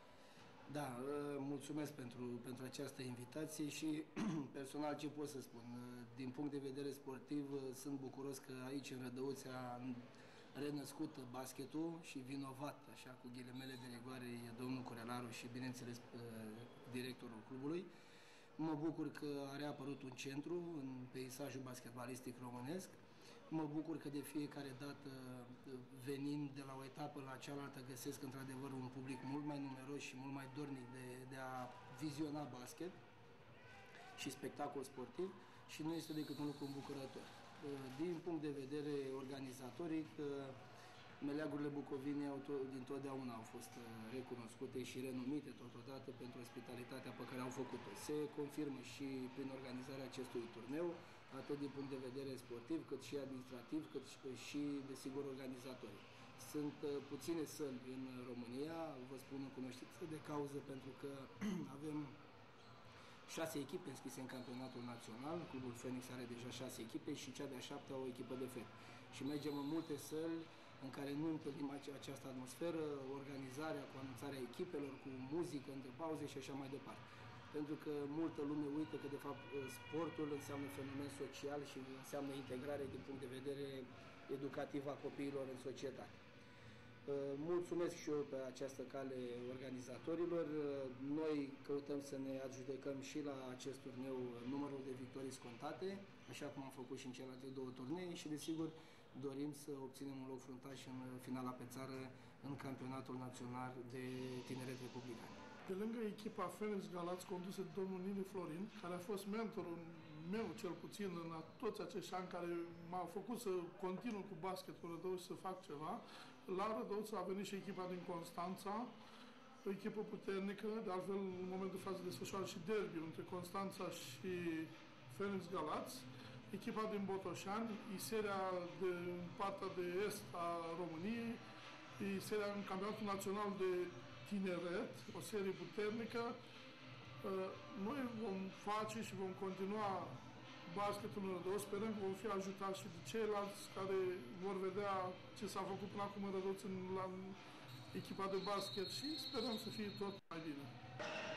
Da, mulțumesc pentru, pentru această invitație și personal ce pot să spun. Din punct de vedere sportiv, sunt bucuros că aici în Rădăuț a renăscut basketul și vinovat, așa cu ghilimele de rigoare, e domnul Corelaru și, bineînțeles, directorul clubului. Mă bucur că a reapărut un centru în peisajul basketbalistic românesc. Mă bucur că de fiecare dată, venind de la o etapă la cealaltă, găsesc într-adevăr un public mult mai numeros și mult mai dornic de, de a viziona basket și spectacol sportiv, și nu este decât un lucru îmbucurător. Din punct de vedere organizatoric, meleagurile Bucovinei dintotdeauna au fost recunoscute și renumite totodată pentru ospitalitatea pe care au făcut-o. Se confirmă și prin organizarea acestui turneu, atât din punct de vedere sportiv, cât și administrativ, cât și, desigur, organizatoric. Sunt puține săli în România, vă spun în cunoștință de cauză, pentru că avem șase echipe înscrise în campionatul național, Clubul Phoenix are deja șase echipe și cea de-a șaptea o echipă de fete. Și mergem în multe săli în care nu întâlnim această atmosferă, organizarea cu anunțarea echipelor, cu muzică între pauze și așa mai departe. pentru că multă lume uită că, de fapt, sportul înseamnă fenomen social și înseamnă integrare din punct de vedere educativ a copiilor în societate. Mulțumesc și eu pe această cale organizatorilor. Noi căutăm să ne adjudecăm și la acest turneu numărul de victorii scontate, așa cum am făcut și în celelalte două turnee și, desigur, dorim să obținem un loc fruntaș în finala pe țară în campionatul național de tineret republican. Pe lângă echipa Phoenix Galați, condusă de domnul Nini Florin, care a fost mentorul meu, cel puțin, în toți acești ani, care m-a făcut să continu cu basketul Rădăuț și să fac ceva, la Rădăuț a venit și echipa din Constanța, o echipă puternică, de altfel, în momentul de față desfășoară și derby între Constanța și Phoenix Galați, echipa din Botoșani, e seria de partea de est a României, e seria în campionatul național de tineret, o serie puternică. Noi vom face și vom continua basketul în Rădăuț, sperăm că vom fi ajutați și de ceilalți care vor vedea ce s-a făcut până acum în Rădăuț în, la echipa de basket și sperăm să fie tot mai bine.